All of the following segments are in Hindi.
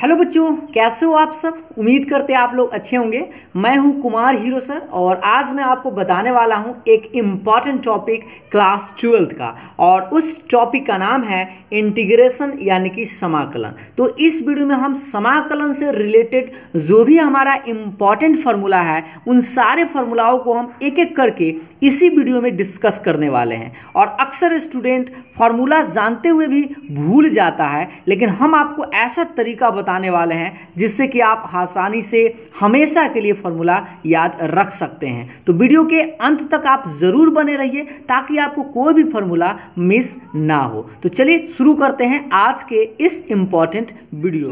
हेलो बच्चों, कैसे हो आप सब। उम्मीद करते हैं आप लोग अच्छे होंगे। मैं हूं कुमार हीरो सर और आज मैं आपको बताने वाला हूं एक इम्पॉर्टेंट टॉपिक क्लास 12th का, और उस टॉपिक का नाम है इंटीग्रेशन यानी कि समाकलन। तो इस वीडियो में हम समाकलन से रिलेटेड जो भी हमारा इम्पॉर्टेंट फार्मूला है उन सारे फार्मूलाओं को हम एक एक करके इसी वीडियो में डिस्कस करने वाले हैं। और अक्सर स्टूडेंट फार्मूला जानते हुए भी भूल जाता है, लेकिन हम आपको ऐसा तरीका बताने वाले हैं जिससे कि आप आसानी से हमेशा के लिए फार्मूला याद रख सकते हैं। तो वीडियो के अंत तक आप जरूर बने रहिए ताकि आपको कोई भी फार्मूला मिस ना हो। तो चलिए शुरू करते हैं आज के इस इंपॉर्टेंट वीडियो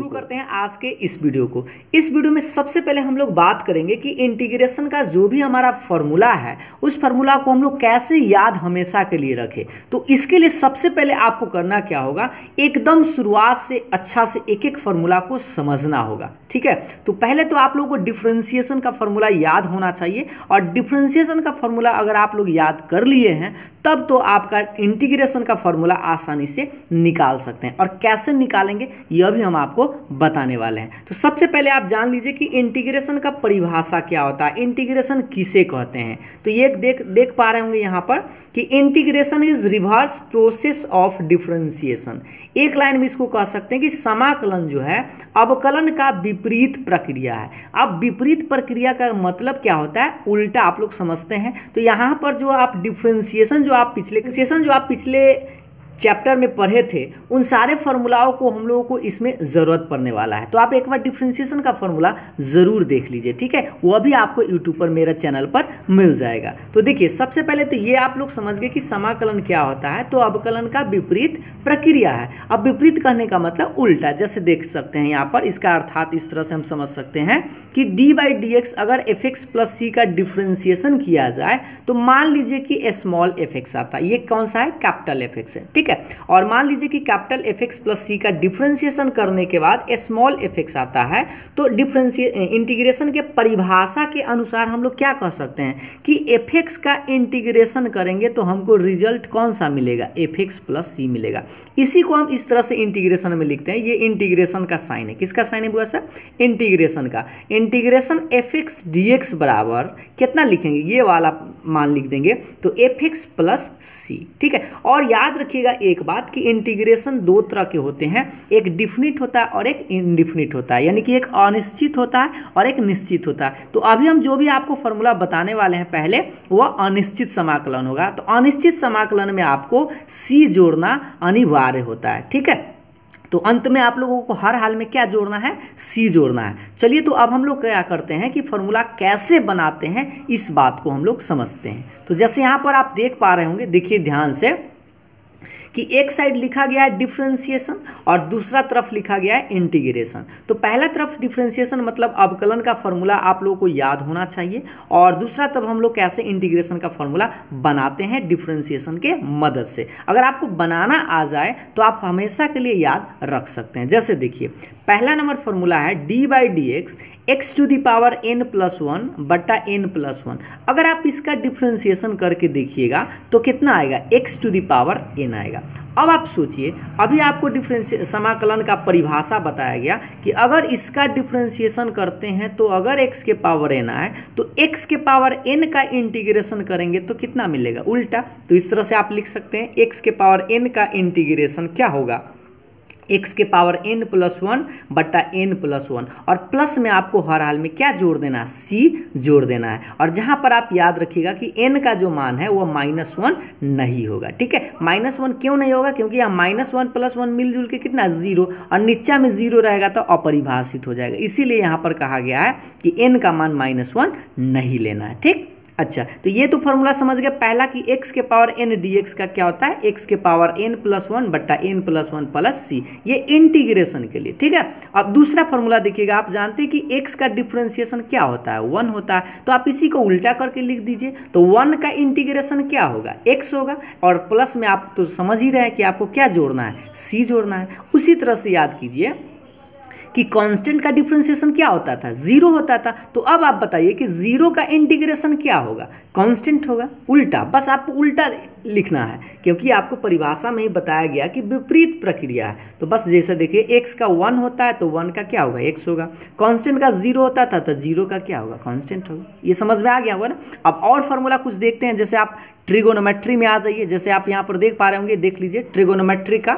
को। इस वीडियो में सबसे पहले हम लोग बात करेंगे कि इंटीग्रेशन का जो भी हमारा फार्मूला है उस फार्मूला को हम लोग कैसे याद हमेशा के लिए रखें। तो इसके लिए सबसे पहले आपको करना क्या होगा, एकदम शुरुआत से अच्छा से एक एक फार्मूला को समझना होगा। ठीक है, तो पहले तो आप लोगों को डिफरेंशिएशन का फार्मूला याद होना चाहिए, और डिफरेंशिएशन का फार्मूला अगर आप लोग याद कर लिए हैं तब तो आपका इंटीग्रेशन का फार्मूला आसानी से निकाल सकते हैं। और कैसे निकालेंगे यह भी हम आपको बताने वाले हैं। तो सबसे पहले आप जान लीजिए कि इंटीग्रेशन का परिभाषा क्या होता है, इंटीग्रेशन किसे कहते हैं। तो ये देख पा रहे होंगे यहाँ पर कि integration is reverse process of differentiation. एक लाइन में इसको कह सकते हैं कि समाकलन जो है अवकलन का विपरीत प्रक्रिया है। अब विपरीत प्रक्रिया का मतलब क्या होता है, उल्टा आप लोग समझते हैं। तो यहाँ पर जो आप डिफरेंशिएशन जो आप पिछले चैप्टर में पढ़े थे उन सारे फार्मूलाओं को हम लोगों को इसमें ज़रूरत पड़ने वाला है। तो आप एक बार डिफरेंशिएशन का फार्मूला ज़रूर देख लीजिए, ठीक है। वो भी आपको यूट्यूब पर मेरे चैनल पर मिल जाएगा। तो देखिए, सबसे पहले तो ये आप लोग समझ गए कि समाकलन क्या होता है। तो अवकलन का विपरीत प्रक्रिया है। अब विपरीत कहने का मतलब उल्टा, जैसे देख सकते हैं यहाँ पर। इसका अर्थात इस तरह से हम समझ सकते हैं कि d/dx अगर fx प्लस सी का डिफरेंशिएशन किया जाए तो मान लीजिए कि स्मॉल fx आता है। ये कौन सा है, कैपिटल fx है, ठीक है। और मान लीजिए कि कैपिटल fx प्लस सी का डिफरेंशिएशन करने के बाद स्मॉल fx आता है। तो इंटीग्रेशन के परिभाषा के अनुसार हम लोग क्या कह सकते हैं कि fx का इंटीग्रेशन करेंगे तो हमको रिजल्ट कौन सा मिलेगा, fx प्लस सी मिलेगा। इसी को हम इस तरह से इंटीग्रेशन में लिखते हैं। ये इंटीग्रेशन का साइन है। किसका साइन है बुआ सर, इंटीग्रेशन का। इंटीग्रेशन fx dx बराबर कितना लिखेंगे, ये वाला मान लिख देंगे, तो fx प्लस सी, ठीक है। और याद रखिएगा एक बात कि इंटीग्रेशन दो तरह के होते हैं, एक डिफिनिट होता है और एक इनडिफिनिट होता है, यानी कि एक अनिश्चित होता है और एक निश्चित होता है। तो अभी हम जो भी आपको फॉर्मूला बताने वाले हैं पहले वह अनिश्चित समाकलन होगा। तो अनिश्चित समाकलन में आपको सी जोड़ना अनिवार्य होता है, ठीक है। तो अंत में आप लोगों को हर हाल में क्या जोड़ना है, सी जोड़ना है। चलिए, तो अब हम लोग क्या करते हैं कि फॉर्मूला कैसे बनाते हैं इस बात को हम लोग समझते हैं। तो जैसे यहाँ पर आप देख पा रहे होंगे, देखिए ध्यान से कि एक साइड लिखा गया है डिफरेंशिएशन और दूसरा तरफ लिखा गया है इंटीग्रेशन। तो पहला तरफ डिफरेंशिएशन मतलब अवकलन का फॉर्मूला आप लोगों को याद होना चाहिए, और दूसरा तरफ हम लोग कैसे इंटीग्रेशन का फॉर्मूला बनाते हैं डिफरेंशिएशन के मदद से। अगर आपको बनाना आ जाए तो आप हमेशा के लिए याद रख सकते हैं। जैसे देखिए, पहला नंबर फॉर्मूला है d/dx x to the power n plus 1 बट्टा n प्लस 1। अगर आप इसका डिफरेंशिएशन करके देखिएगा तो कितना आएगा, x to the power n आएगा। अब आप सोचिए, अभी आपको समाकलन का परिभाषा बताया गया कि अगर इसका डिफरेंशिएशन करते हैं तो अगर x के पावर n आए तो x के पावर n का इंटीग्रेशन करेंगे तो कितना मिलेगा, उल्टा। तो इस तरह से आप लिख सकते हैं x के पावर n का इंटीग्रेशन क्या होगा, x के पावर n प्लस 1 बट्टा n प्लस 1। और प्लस में आपको हर हाल में क्या जोड़ देना है, c जोड़ देना है। और जहां पर आप याद रखिएगा कि n का जो मान है वो -1 नहीं होगा, ठीक है। -1 क्यों नहीं होगा, क्योंकि यहाँ -1 प्लस 1 मिलजुल के कितना 0, और नीचा में 0 रहेगा तो अपरिभाषित हो जाएगा। इसीलिए यहाँ पर कहा गया है कि n का मान -1 नहीं लेना है, ठीक। अच्छा, तो ये तो फॉर्मूला समझ गए पहला कि x के पावर n dx का क्या होता है, x के पावर n प्लस 1 बट्टा n प्लस 1 प्लस सी, ये इंटीग्रेशन के लिए, ठीक है। अब दूसरा फॉर्मूला देखिएगा, आप जानते हैं कि x का डिफरेंशिएशन क्या होता है, 1 होता है। तो आप इसी को उल्टा करके लिख दीजिए, तो 1 का इंटीग्रेशन क्या होगा, x होगा, और प्लस में आप तो समझ ही रहे हैं कि आपको क्या जोड़ना है, c जोड़ना है। उसी तरह से याद कीजिए कि कांस्टेंट का डिफरेंशिएशन क्या होता था, जीरो होता था। तो अब आप बताइए कि जीरो का इंटीग्रेशन क्या होगा, कांस्टेंट होगा। उल्टा, बस आपको उल्टा लिखना है, क्योंकि आपको परिभाषा में ही बताया गया कि विपरीत प्रक्रिया है। तो बस जैसे देखिए x का 1 होता है तो 1 का क्या होगा, x होगा। कांस्टेंट का 0 होता था तो 0 का क्या होगा, कांस्टेंट होगा। ये समझ में आ गया होगा ना। अब और फॉर्मूला कुछ देखते हैं, जैसे आप ट्रिगोनोमेट्री में आ जाइए। जैसे आप यहाँ पर देख पा रहे होंगे, देख लीजिए ट्रिगोनोमेट्री का,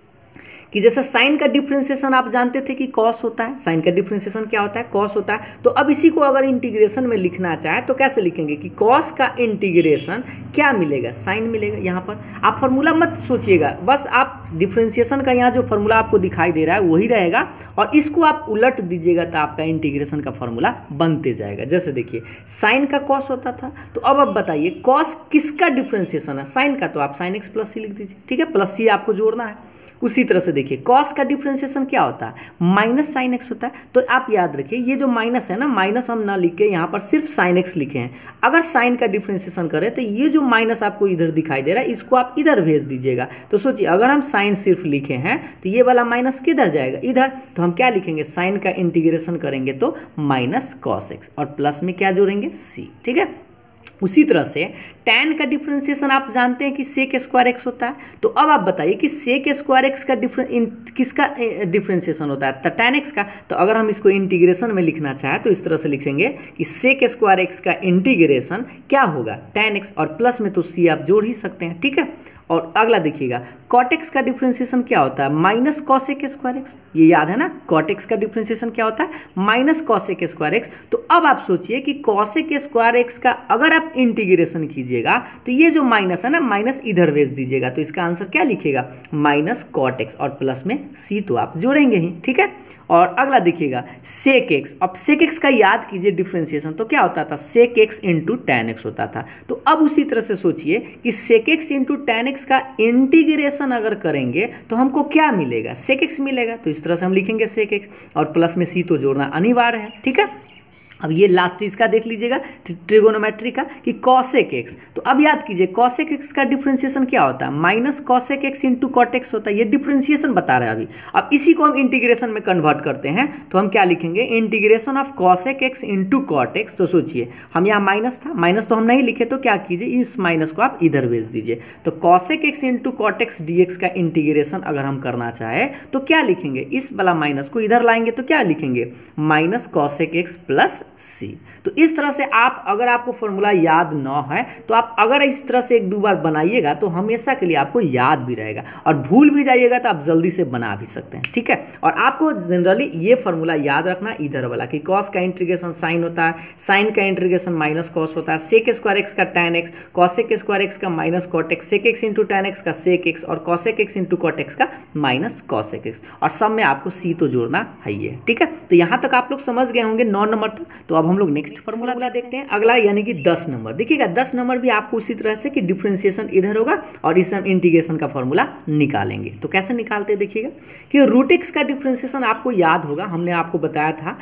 कि जैसे साइन का डिफरेंशिएशन आप जानते थे कि कॉस होता है। साइन का डिफरेंशिएशन क्या होता है, कॉस होता है। तो अब इसी को अगर इंटीग्रेशन में लिखना चाहे तो कैसे लिखेंगे कि कॉस का इंटीग्रेशन क्या मिलेगा, साइन मिलेगा। यहाँ पर आप फॉर्मूला मत सोचिएगा, बस आप डिफरेंशिएशन का यहाँ जो फॉर्मूला आपको दिखाई दे रहा है वही रहेगा, और इसको आप उलट दीजिएगा तो आपका इंटीग्रेशन का फॉर्मूला बनते जाएगा। जैसे देखिए साइन का कॉस होता था, तो अब आप बताइए कॉस किसका डिफरेंशिएशन है, साइन का। तो आप साइन एक्स प्लस सी लिख दीजिए, ठीक है, प्लस सी आपको जोड़ना है। उसी तरह से देखिए कॉस का डिफरेंशिएशन क्या होता है, माइनस साइन एक्स होता है। तो आप याद रखिए ये जो माइनस है ना, माइनस हम ना लिख के यहाँ पर सिर्फ साइन एक्स लिखे हैं। अगर साइन का डिफरेंशिएशन करें तो ये जो माइनस आपको इधर दिखाई दे रहा है इसको आप इधर भेज दीजिएगा। तो सोचिए अगर हम साइन सिर्फ लिखे हैं तो ये वाला माइनस किधर जाएगा, इधर। तो हम क्या लिखेंगे, साइन का इंटीग्रेशन करेंगे तो माइनस कॉस एक्स, और प्लस में क्या जोड़ेंगे, सी, ठीक है। उसी तरह से tan का डिफरेंशिएशन आप जानते हैं कि सेक स्क्वायर एक्स होता है। तो अब आप बताइए कि सेक स्क्वायर एक्स का किसका डिफरेंशिएशन होता है, तो tan एक्स का। तो अगर हम इसको इंटीग्रेशन में लिखना चाहें तो इस तरह से लिखेंगे कि सेक स्क्वायर एक्स का इंटीग्रेशन क्या होगा, tan एक्स, और प्लस में तो c आप जोड़ ही सकते हैं, ठीक है। और अगला देखिएगा कॉट एक्स का डिफरेंशिएशन क्या होता है, माइनस कॉसेक स्क्वायर एक्स। ये याद है ना, कॉट एक्स का डिफरेंशिएशन क्या होता है, माइनस कॉसेक स्क्वायर एक्स। तो अब आप सोचिए कि कॉसेक स्क्वायर एक्स का अगर आप इंटीग्रेशन कीजिएगा तो ये जो माइनस है ना, माइनस इधर भेज दीजिएगा। तो इसका आंसर क्या लिखेगा, माइनस कॉट एक्स, और प्लस में सी तो आप जोड़ेंगे ही, ठीक है। और अगला देखिएगा सेक एक्स। अब सेक एक्स का याद कीजिए डिफरेंशिएशन, तो क्या होता था, sec x into tan x होता था। तो अब उसी तरह से सोचिए कि sec x into tan x का इंटीग्रेशन अगर करेंगे तो हमको क्या मिलेगा, सेक एक्स मिलेगा। तो इस तरह से हम लिखेंगे सेक एक्स, और प्लस में सी तो जोड़ना अनिवार्य है, ठीक है। अब ये लास्ट इसका देख लीजिएगा ट्रिगोनोमेट्री का कि कॉसेक एक्स। तो अब याद कीजिए कॉसेक एक्स का डिफरेंशिएशन क्या होता है, minus cosec x into cot x होता है। ये डिफरेंशिएशन बता रहे हैं अभी। अब इसी को हम इंटीग्रेशन में कन्वर्ट करते हैं तो हम क्या लिखेंगे, integration of cosec x into cot x. तो सोचिए हम यहाँ माइनस था, माइनस तो हम नहीं लिखे, तो क्या कीजिए इस माइनस को आप इधर भेज दीजिए। तो cosec x into cot x d x का इंटीग्रेशन अगर हम करना चाहे तो क्या लिखेंगे, इस वाला माइनस को इधर लाएंगे तो क्या लिखेंगे, minus cosec x plus c. तो इस तरह से आप, अगर आपको फॉर्मूला याद ना है तो आप अगर इस तरह से एक दो बार बनाइएगा तो हमेशा के लिए आपको याद भी रहेगा, और भूल भी जाइएगा तो आप जल्दी से बना भी सकते हैं, ठीक है। और आपको जनरली ये फॉर्मूला याद रखना इधर वाला कि कॉस का इंटीग्रेशन साइन होता है, साइन का इंटीग्रेशन माइनस कॉस होता है, सेक स्क्वायर एक्स का tan x, cosec square x का minus cot x, sec x into tan x का सेक एक्स, और cosec x into cot x का माइनस कॉसेक एक्स, और सब में आपको सी तो जोड़ना है ही है, ठीक है। तो यहाँ तक आप लोग समझ गए होंगे 9 नंबर तक। तो अब हम लोग नेक्स्ट फॉर्मूला देखते हैं, अगला यानी कि 10 नंबर। देखिएगा 10 नंबर भी आपको उसी तरह से कि डिफरेंशिएशन इधर होगा और इस हम इंटीग्रेशन का फॉर्मूला निकालेंगे। तो कैसे निकालते हैं देखिएगा कि रूट एक्स का डिफरेंशिएशन आपको याद होगा, हमने आपको बताया था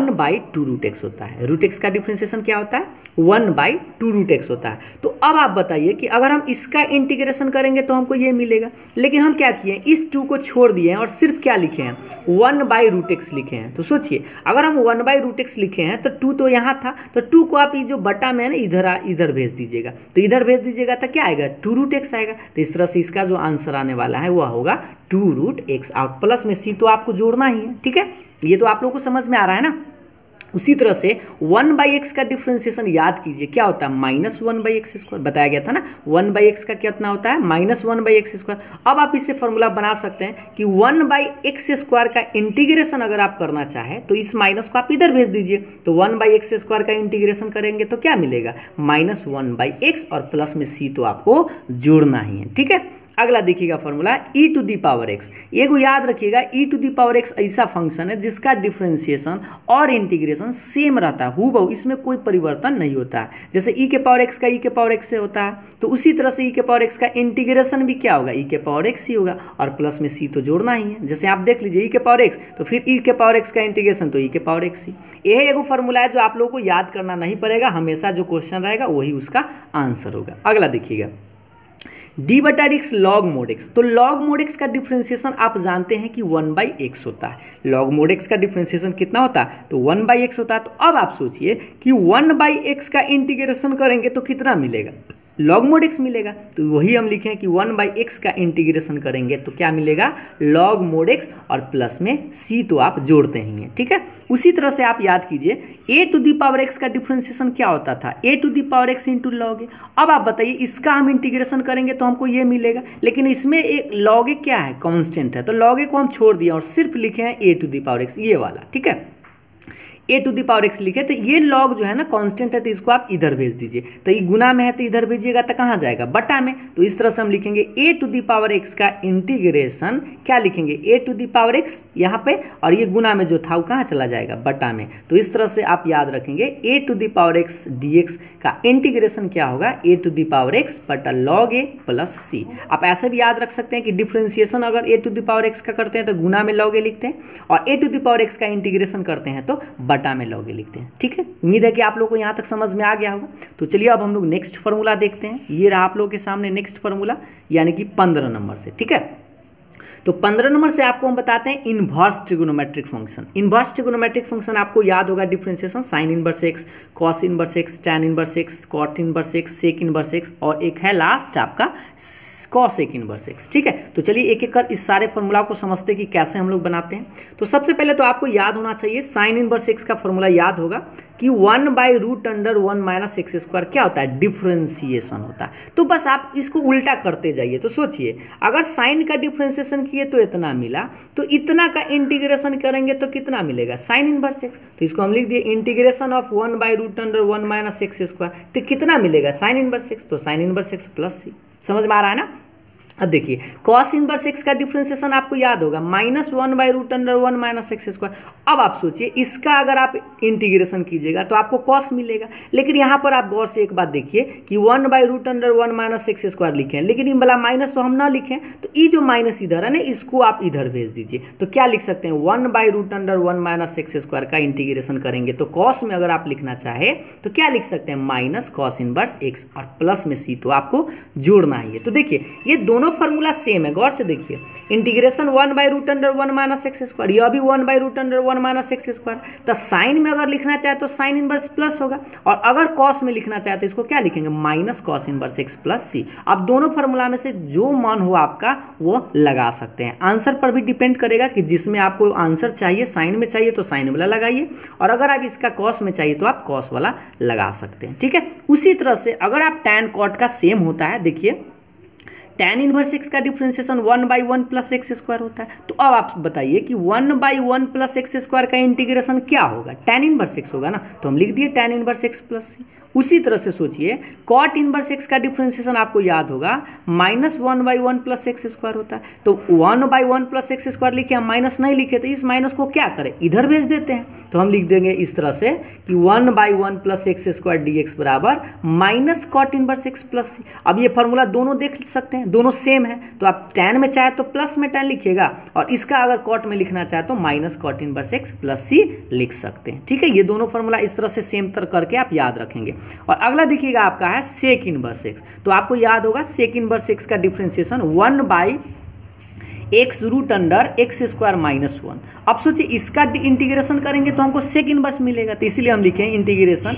1/2 रूट एक्स होता है। रूट एक्स का डिफरेंशिएशन क्या होता है, 1/2 रूट एक्स होता है। तो अब आप बताइए कि अगर हम इसका इंटीग्रेशन करेंगे तो हमको ये मिलेगा, लेकिन हम क्या किए, इस 2 को छोड़ दिए हैं और सिर्फ क्या लिखे हैं, 1/√x लिखे हैं। तो सोचिए अगर हम 1/√x लिखे हैं तो 2 तो यहाँ था, तो 2 को आप ये जो बटा में है ना इधर भेज दीजिएगा। तो इधर भेज दीजिएगा तो क्या आएगा, 2√x आएगा। तो इस तरह से इसका जो आंसर आने वाला है वह होगा 2√x, और प्लस में सी तो आपको जोड़ना ही है, ठीक है। ये तो आप लोगों को समझ में आ रहा है ना। उसी तरह से 1/x का डिफरेंशिएशन याद कीजिए क्या होता है, -1/x²। बताया गया था ना 1/x का कितना होता है, -1/x²। अब आप इससे फॉर्मूला बना सकते हैं कि 1/x² का इंटीग्रेशन अगर आप करना चाहें तो इस माइनस को आप इधर भेज दीजिए। तो 1/x² का इंटीग्रेशन करेंगे तो क्या मिलेगा, -1/x, और प्लस में सी तो आपको जोड़ना ही है, ठीक है। अगला देखिएगा फॉर्मूला e⁻x। ये को याद रखिएगा, e⁻x ऐसा फंक्शन है जिसका डिफरेंशिएशन और इंटीग्रेशन सेम रहता है, हूबहू, इसमें कोई परिवर्तन नहीं होता है। जैसे e⁻x का e⁻x से होता है, तो उसी तरह से e⁻x का इंटीग्रेशन भी क्या होगा, e⁻x ही होगा, और प्लस में c तो जोड़ना ही है। जैसे आप देख लीजिए e⁻x, तो फिर e⁻x का इंटीग्रेशन तो e⁻x ही। यही एगो फॉर्मूला है जो आप लोगों को याद करना नहीं पड़ेगा, हमेशा जो क्वेश्चन रहेगा वही उसका आंसर होगा। अगला देखिएगा डी बटा d x log mod x. तो लॉग मोड एक्स का डिफ्रेंसिएशन आप जानते हैं कि 1/x होता है। लॉग मोड एक्स का डिफ्रेंसिएशन कितना होता है? तो 1/x होता है। तो अब आप सोचिए कि 1/x का इंटीग्रेशन करेंगे तो कितना मिलेगा? लॉग मोड एक्स मिलेगा। तो वही हम लिखें कि 1/x का इंटीग्रेशन करेंगे तो क्या मिलेगा? लॉग मोड एक्स और प्लस में c तो आप जोड़ते ही हैं, ठीक है। उसी तरह से आप याद कीजिए a to the power x का डिफ्रेंसिएशन क्या होता था? a to the power x into log a. अब आप बताइए इसका हम इंटीग्रेशन करेंगे तो हमको ये मिलेगा, लेकिन इसमें एक लॉग ए क्या है? कांस्टेंट है। तो लॉग ए को हम छोड़ दिए और सिर्फ लिखे हैं a to the power x, ये वाला, ठीक है। a to the power x लिखे तो ये लॉग जो है ना कांस्टेंट है, तो इसको आप इधर भेज दीजिए। तो ये गुना में है तो इधर भेजिएगा तो कहाँ जाएगा? बटा में। तो इस तरह से हम लिखेंगे a to the power x का इंटीग्रेशन, क्या लिखेंगे? a to the power x यहाँ पे, और ये गुना में जो था वो कहाँ चला जाएगा? बटा में। तो इस तरह से आप याद रखेंगे a to the power x dx का इंटीग्रेशन क्या होगा? a to the power x बटा लॉग a प्लस c। आप ऐसे भी याद रख सकते हैं कि डिफ्रेंसिएशन अगर a to the power x का करते हैं तो गुना में लॉग a लिखते हैं, और a to the power x का इंटीग्रेशन करते हैं तो बटा में लॉग ए लिखते हैं, ठीक है। उम्मीद है कि आप लोगों को यहाँ तक समझ में आ गया होगा। तो चलिए अब हम लोग नेक्स्ट फार्मूला देखते हैं। ये रहा आप लोगों के सामने नेक्स्ट फार्मूला, यानी कि 15 नंबर से, ठीक है। तो 15 नंबर से आपको हम बताते हैं inverse trigonometric function. Inverse trigonometric function आपको याद होगा differentiation sine inverse x, cos inverse x, tan inverse x, cot inverse x, sec inverse x, और एक है लास्ट आपका कॉसेक इनवर्स एक्स, ठीक है। तो चलिए एक एक कर इस सारे फॉर्मूला को समझते हैं कि कैसे हम लोग बनाते हैं। तो सबसे पहले तो आपको याद होना चाहिए साइन इनवर्स एक्स का फॉर्मूला याद होगा कि 1/√1 - एक्स स्क्वायर क्या होता है? डिफरेंशिएशन होता है। तो बस आप इसको उल्टा करते जाइए। तो सोचिए अगर साइन का डिफरेंशिएशन किए तो इतना मिला, तो इतना का इंटीग्रेशन करेंगे तो कितना मिलेगा? Sine inverse x. तो इसको हम लिख दिए इंटीग्रेशन ऑफ 1/√1 - एक्स स्क्वायर, तो कितना मिलेगा? Sine inverse x. तो sine inverse x plus c. समझ में आ रहा है ना? अब देखिए कॉस इनवर्स एक्स का डिफरेंशिएशन आपको याद होगा -1/√1 - एक्स स्क्वायर। अब आप सोचिए इसका अगर आप इंटीग्रेशन कीजिएगा तो आपको कॉस मिलेगा, लेकिन यहाँ पर आप गौर से एक बात देखिए कि 1/√1 - एक्स स्क्वायर लिखे हैं, लेकिन इन वाला माइनस तो हम ना लिखें, तो ये जो माइनस इधर है ना इसको आप इधर भेज दीजिए। तो क्या लिख सकते हैं? 1/√1 - एक्स स्क्वायर का इंटीग्रेशन करेंगे तो कॉस में अगर आप लिखना चाहे तो क्या लिख सकते हैं? माइनस कॉस इनवर्स एक्स, और प्लस में सी तो आपको जोड़ना ही है। तो देखिए ये दोनों फॉर्मूला सेम है, गौर से देखिए इंटीग्रेशन 1/√1 - एक्स स्क्वायर, यह भी 1/√1 - एक्स स्क्वायर। तो साइन में अगर लिखना चाहे तो साइन इनवर्स प्लस होगा, और अगर कॉस में लिखना चाहे तो इसको क्या लिखेंगे? Minus cos inverse x plus c. अब दोनों फॉर्मूला में से जो मान हो आपका वो लगा सकते हैं। आंसर पर भी डिपेंड करेगा कि जिसमें आपको आंसर चाहिए साइन में चाहिए तो साइन वाला लगाइए, और अगर आप इसका कॉस में चाहिए तो आप कॉस वाला लगा सकते हैं, ठीक है। उसी तरह से अगर आप टैन कॉट का सेम होता है, देखिए टैन इनवर्स एक्स का डिफरेंशिएशन 1/1 + एक्स स्क्वायर होता है। तो अब आप बताइए कि 1/1 + एक्स स्क्वायर का इंटीग्रेशन क्या होगा? टैन इनवर्स एक्स होगा ना, तो हम लिख दिए tan inverse x plus c. उसी तरह से सोचिए कॉट इनवर्स एक्स का डिफरेंशिएशन आपको याद होगा -1/1 + एक्स स्क्वायर होता है। तो 1/1 + एक्स स्क्वायर लिखे, हम माइनस नहीं लिखे, तो इस माइनस को क्या करें? इधर भेज देते हैं। तो हम लिख देंगे इस तरह से कि 1/1 + एक्स स्क्वायर dx बराबर minus cot inverse x plus c. अब ये फॉर्मूला दोनों देख सकते हैं, दोनों सेम है, तो आप टैन में चाहे तो प्लस में टैन लिखिएगा, और इसका अगर कॉट में लिखना चाहे तो minus cot inverse x plus c लिख सकते हैं, ठीक है। ये दोनों फॉर्मूला इस तरह से सेम तर करके आप याद रखेंगे। और अगला देखिएगा आपका है सेक इनवर्स एक्स। तो आपको याद होगा सेक इनवर्स एक्स का डिफरेंशिएशन 1/x√x स्क्वायर -1। अब सोचिए इसका इंटीग्रेशन करेंगे तो हमको सेक इनवर्स मिलेगा, तो इसीलिए हम लिखें इंटीग्रेशन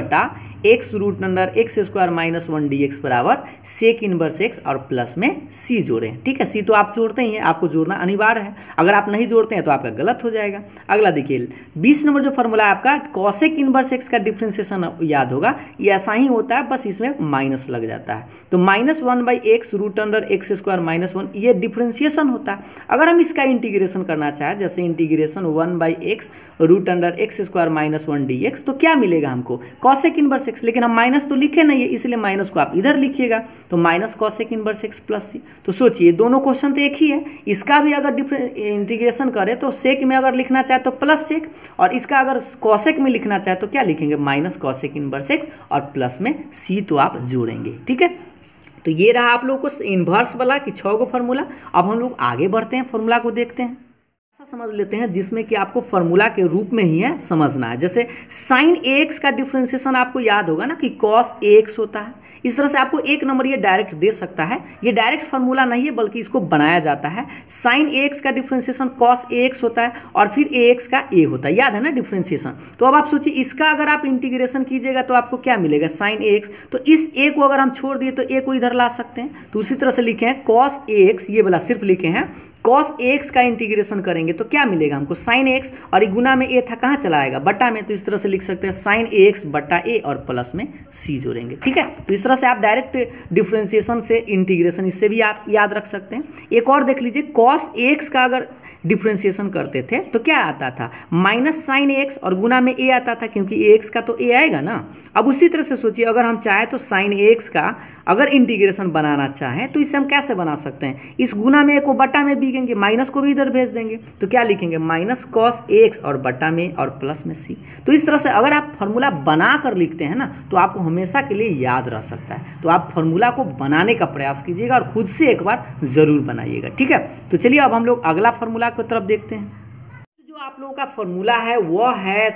1/x√x स्क्वायर -1 dx बराबर सेक इनवर्स एक्स और प्लस में सी जोड़ें, ठीक है। सी तो आप जोड़ते ही हैं, आपको जोड़ना अनिवार्य है, अगर आप नहीं जोड़ते हैं तो आपका गलत हो जाएगा। अगला देखिए 20 नंबर जो फॉर्मूला है आपका कॉसेक इनवर्स एक्स का डिफरेंशिएशन याद होगा, ये ऐसा ही होता है, बस इसमें माइनस लग जाता है। तो -1/x√x स्क्वायर -1 ये डिफरेंशिएशन होता है। अगर हम इसका इंटीग्रेशन करना चाहें, जैसे इंटीग्रेशन 1/x√x स्क्वायर -1 dx, तो क्या मिलेगा हमको? कॉसेक इनवर्स एक्स, लेकिन हम माइनस तो लिखे नहीं है, इसलिए माइनस को आप इधर लिखिएगा, तो minus cosec inverse x plus c. तो सोचिए दोनों क्वेश्चन तो एक ही है, इसका भी अगर इंटीग्रेशन करें तो सेक में अगर लिखना चाहे तो प्लस सेक, और इसका अगर कॉसेक में लिखना चाहे तो क्या लिखेंगे? माइनस कॉसेक इनवर्स एक्स और प्लस में सी तो आप जोड़ेंगे, ठीक है। तो ये रहा आप लोगों को इन्वर्स वाला कि 6 गो फॉर्मूला। अब हम लोग आगे बढ़ते हैं, फॉर्मूला को देखते हैं। समझ लेते हैं जिसमें कि आपको फॉर्मूला के रूप में ही है समझना है। जैसे साइन ax का डिफरेंशिएशन आपको याद होगा ना कि cos ax होता है। इस तरह से आपको एक नंबर ये डायरेक्ट दे सकता है। ये डायरेक्ट फार्मूला नहीं है बल्कि इसको बनाया जाता है। साइन ax का डिफरेंशिएशन cos ax होता है और फिर ax का a होता है, याद है ना डिफरेंशिएशन। तो अब आप सोचिए इसका अगर आप इंटीग्रेशन कीजिएगा तो आपको क्या मिलेगा, साइन ax। तो इस a को अगर हम छोड़ दिए तो a को इधर ला सकते हैं। तो उसी तरह से लिखे हैं cos ax, ये वाला सिर्फ लिखे हैं। cos ax का इंटीग्रेशन करेंगे तो क्या मिलेगा हमको, साइन ax, और ये गुना में a था कहाँ चला आएगा, बटा में। तो इस तरह से लिख सकते हैं साइन ax बटा a और प्लस में c जोड़ेंगे। ठीक है, तो इस तरह से आप डायरेक्ट डिफरेंशिएशन से इंटीग्रेशन इससे भी आप याद रख सकते हैं। एक और देख लीजिए, cos ax का अगर डिफरेंशिएशन करते थे तो क्या आता था, माइनस साइन एक्स और गुना में a आता था, क्योंकि एक्स का तो a आएगा ना। अब उसी तरह से सोचिए अगर हम चाहें तो साइन एक्स का अगर इंटीग्रेशन बनाना चाहें तो इसे हम कैसे बना सकते हैं, इस गुना में a को बटा में बीगेंगे, माइनस को भी इधर भेज देंगे। तो क्या लिखेंगे, माइनस कॉस एक्स और बटा में और प्लस में c। तो इस तरह से अगर आप फॉर्मूला बना कर लिखते हैं ना तो आपको हमेशा के लिए याद रह सकता है। तो आप फॉर्मूला को बनाने का प्रयास कीजिएगा और खुद से एक बार जरूर बनाइएगा। ठीक है, तो चलिए अब हम लोग अगला फॉर्मूला की तरफ देखते हैं। आप लोगों का फॉर्मूला है वह है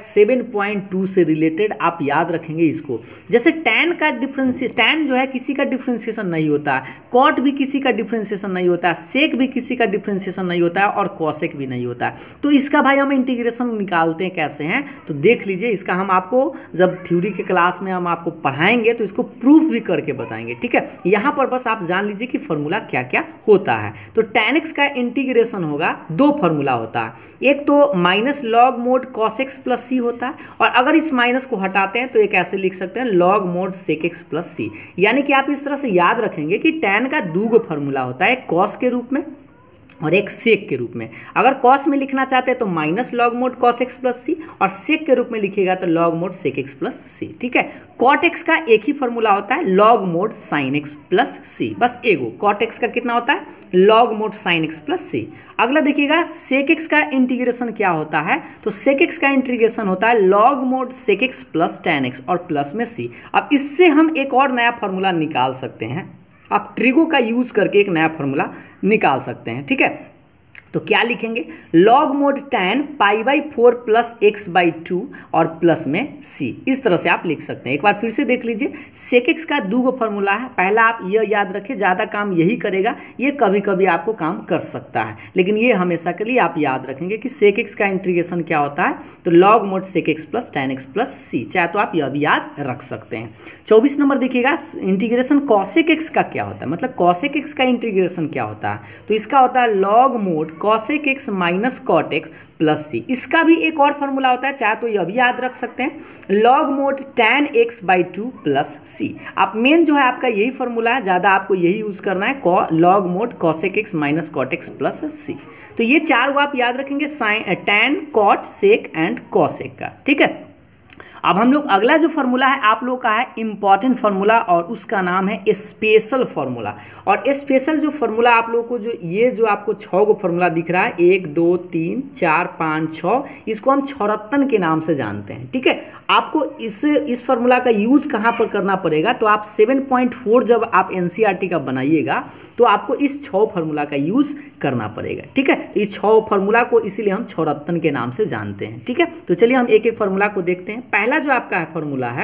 7.2 से रिलेटेड, आप याद रखेंगे इसको। जैसे tan का डिफरेंशिएशन, tan जो है किसी का डिफरेंशिएशन नहीं होता है, cot भी किसी का डिफरेंशिएशन नहीं होता है, sec भी किसी का डिफरेंशिएशन नहीं होता है और cosec भी नहीं होता है। तो इसका भाई हम इंटीग्रेशन निकालते हैं कैसे हैं, तो देख लीजिए। इसका हम आपको जब थ्योरी के क्लास में हम आपको पढ़ाएंगे तो इसको प्रूफ भी करके बताएंगे। ठीक है, यहाँ पर बस आप जान लीजिए कि फॉर्मूला क्या क्या होता है। तो tan x का इंटीग्रेशन होगा, दो फॉर्मूला होता है, एक तो minus log mod cos x plus c होता है, और अगर इस माइनस को हटाते हैं तो एक ऐसे लिख सकते हैं log mod sec x plus c. यानी कि आप इस तरह से याद रखेंगे कि tan का दो फॉर्मूला होता है, एक cos के रूप में और एक सेक के रूप में। अगर cos में लिखना चाहते हैं तो minus log mod cos x plus c, और सेक के रूप में लिखिएगा तो log mod sec x plus c. ठीक है, cot x का एक ही फॉर्मूला होता है, log mod sin x plus c, बस एगो। cot x का कितना होता है, log mod sin x plus c. अगला देखिएगा sec x का इंटीग्रेशन क्या होता है, तो sec x का इंटीग्रेशन होता है log mod sec x plus tan x और प्लस में c। अब इससे हम एक और नया फॉर्मूला निकाल सकते हैं, आप ट्रिगो का यूज करके एक नया फॉर्मूला निकाल सकते हैं। ठीक है, तो क्या लिखेंगे, log mod tan π/4 plus x/2 और प्लस में c। इस तरह से आप लिख सकते हैं। एक बार फिर से देख लीजिए, sec x का दो फॉर्मूला है। पहला आप यह याद रखें, ज़्यादा काम यही करेगा, ये कभी कभी आपको काम कर सकता है, लेकिन ये हमेशा के लिए आप याद रखेंगे कि sec x का इंटीग्रेशन क्या होता है, तो log mod sec x plus tan x plus c। चाहे तो आप यह भी याद रख सकते हैं। 24 नंबर देखिएगा, इंटीग्रेशन cosec x का क्या होता है, मतलब cosec x का इंटीग्रेशन क्या होता है, तो इसका होता है log mod cosec x minus cot x plus c. इसका भी एक और फॉर्मूला होता है, चाहे तो यह भी याद रख सकते हैं, log mod tan x/2 plus c. आप मेन जो है आपका यही फॉर्मूला है, ज़्यादा आपको यही यूज करना है, log mod cosec x minus cot x plus c. तो ये चार को आप याद रखेंगे, tan, cot, sec and cosec का। ठीक है, अब हम लोग अगला जो फॉर्मूला है आप लोग का है इंपॉर्टेंट फार्मूला, और उसका नाम है स्पेशल फार्मूला। और स्पेशल जो फार्मूला आप लोग को जो ये जो आपको 6 गो फार्मूला दिख रहा है, 1 2 3 4 5 6, इसको हम छौरत्तन के नाम से जानते हैं। ठीक है, आपको इस फार्मूला का यूज कहाँ पर करना पड़ेगा, तो आप 7.4 जब आप एनसीईआरटी का बनाइएगा तो आपको इस 6 फार्मूला का यूज करना पड़ेगा। ठीक है, तो इस 6 फार्मूला को इसीलिए हम छौरत्तन के नाम से जानते हैं। ठीक है, तो चलिए हम एक एक फार्मूला को देखते हैं। पहला जो आपका फार्मूला है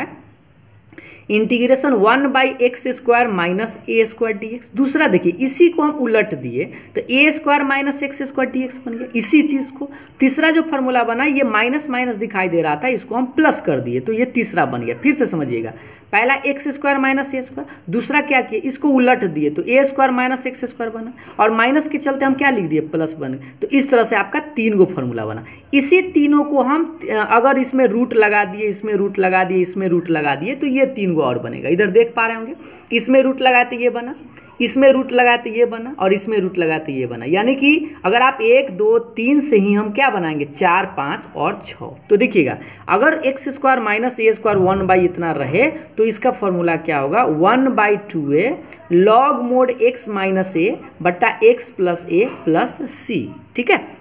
integration 1/x² minus a² dx। दूसरा देखिए, इसी को हम उलट दिए तो a² माइनस x² dx बन गया, इसी चीज को। तीसरा जो फार्मूला बना, ये माइनस माइनस दिखाई दे रहा था, इसको हम प्लस कर दिए तो ये तीसरा बन गया। फिर से समझिएगा, पहला x² माइनस a², दूसरा क्या किए, इसको उलट दिए तो a² माइनस x² बना, और माइनस के चलते हम क्या लिख दिए, प्लस बन गए। तो इस तरह से आपका 3 गो फार्मूला बना। इसी तीनों को हम अगर इसमें रूट लगा दिए, इसमें रूट लगा दिए, इसमें रूट लगा दिए, तो ये 3 गो और बनेगा। इधर देख पा रहे होंगे, इसमें रूट लगाए तो ये बना, इसमें रूट लगाए तो ये बना, और इसमें रूट लगाए तो ये बना। यानी कि अगर आप 1 2 3 से ही हम क्या बनाएंगे, 4 5 और 6। तो देखिएगा, अगर x² माइनस a² 1/ इतना रहे तो इसका फॉर्मूला क्या होगा, 1/2a log mod x minus a बटा x plus a plus c। ठीक है,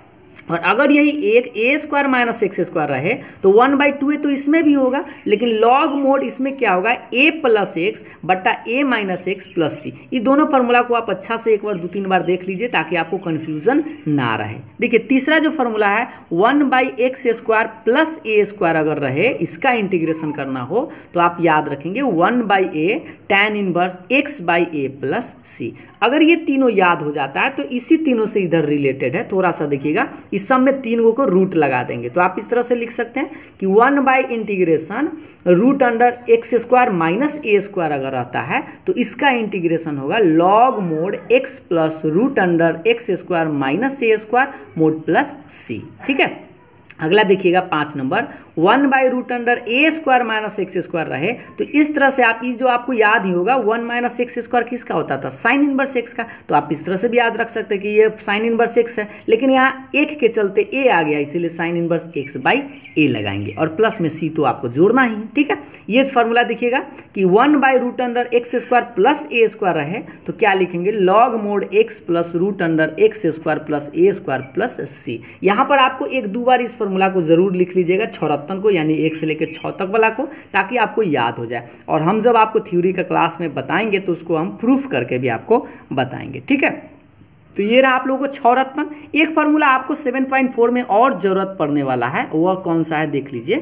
और अगर यही एक a square minus x square रहे तो 1/2 है, तो इसमें भी होगा, लेकिन लॉग मोड इसमें क्या होगा, ए प्लस एक्स बट्टा a minus x plus c. ये दोनों फार्मूला को आप अच्छा से एक बार 2-3 बार देख लीजिए ताकि आपको कन्फ्यूजन ना रहे। देखिए तीसरा जो फार्मूला है 1/x square plus a square अगर रहे, इसका इंटीग्रेशन करना हो तो आप याद रखेंगे 1/a tan inverse x/a plus सी। अगर ये तीनों याद हो जाता है तो इसी तीनों से इधर रिलेटेड है, थोड़ा सा देखिएगा, इस सब में तीनों को रूट लगा देंगे तो आप इस तरह से लिख सकते हैं कि 1/इंटीग्रेशन root under x square minus a square अगर रहता है तो इसका इंटीग्रेशन होगा log mod x plus root under x square minus a square mod plus c. ठीक है, अगला देखिएगा 5 नंबर 1/रूट under a square minus x square रहे तो इस तरह से आप, जो आपको याद ही होगा 1 माइनस एक्स स्क्वायर किसका होता था, साइन इनवर्स एक्स का, तो आप इस तरह से भी याद रख सकते हैं कि ये साइन इनवर्स एक्स है, लेकिन यहाँ एक के चलते ए आ गया इसीलिए साइन इनवर्स x/a लगाएंगे और प्लस में सी तो आपको जोड़ना ही। ठीक है, ये फार्मूला देखिएगा कि 1/रूट under x square plus a square रहे तो क्या लिखेंगे, log mod x plus root under x square plus a square plus c. यहाँ पर आपको 1-2 बार इस फार्मूला को जरूर लिख लीजिएगा, 76 को, यानी 1 से लेकर 6 तक वाला को, ताकि आपको याद हो जाए। और हम जब आपको थ्योरी का क्लास में बताएंगे तो उसको हम प्रूफ करके भी आपको बताएंगे। ठीक है, तो ये रहा आप लोगों को 6 एक फार्मूला आपको 7.4 में और जरूरत पड़ने वाला है, वह कौन सा है देख लीजिए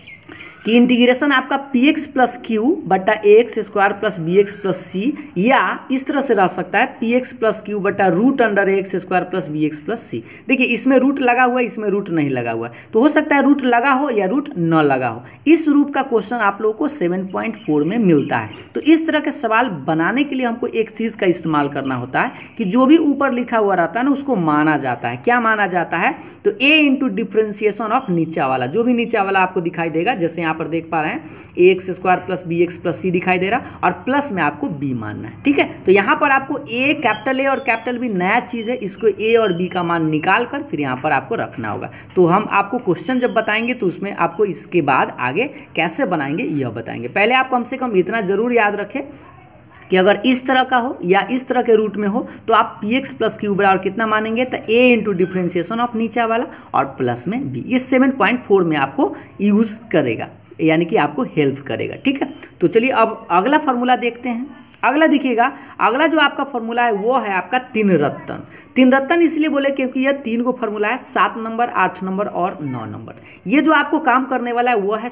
कि इंटीग्रेशन आपका पी एक्स प्लस क्यू बटा a x square plus b x plus c, या इस तरह से रह सकता है पी एक्स प्लस क्यू बटा root under a x square plus b x plus c. देखिए इसमें रूट लगा हुआ है, इसमें रूट नहीं लगा हुआ है, तो हो सकता है रूट लगा हो या रूट न लगा हो। इस रूप का क्वेश्चन आप लोगों को 7.4 में मिलता है। तो इस तरह के सवाल बनाने के लिए हमको एक चीज़ का इस्तेमाल करना होता है कि जो भी ऊपर लिखा हुआ रहता है ना उसको माना जाता है। क्या माना जाता है, तो ए इंटू डिफ्रेंसिएशन ऑफ नीचा वाला, जो भी नीचा वाला आपको दिखाई देगा, जैसे यहाँ पर देख पा रहे हैं a x square plus b x plus c दिखाई दे रहा, और प्लस में आपको बी मानना है। ठीक है, तो यहाँ पर आपको ए, कैपिटल ए और कैपिटल बी नया चीज़ है, इसको ए और बी का मान निकाल कर फिर यहाँ पर आपको रखना होगा। तो हम आपको क्वेश्चन जब बताएंगे तो उसमें आपको इसके बाद आगे कैसे बनाएंगे यह बताएंगे। पहले आप कम से कम इतना जरूर याद रखें कि अगर इस तरह का हो या इस तरह के रूट में हो तो आप पी एक्स प्लस क्यू बराबर कितना मानेंगे, तो ए इंटू डिफ्रेंसिएशन ऑफ नीचा वाला और प्लस में बी। ये 7.4 में आपको यूज करेगा, यानी कि आपको हेल्प करेगा। ठीक है, तो चलिए अब अगला फार्मूला देखते हैं। अगला देखिएगा, अगला जो आपका फार्मूला है वो है आपका 3 रत्न। 3 रत्न इसलिए बोले क्योंकि यह 3 को फार्मूला है, 7 नंबर, 8 नंबर और 9 नंबर। ये जो आपको काम करने वाला है वो है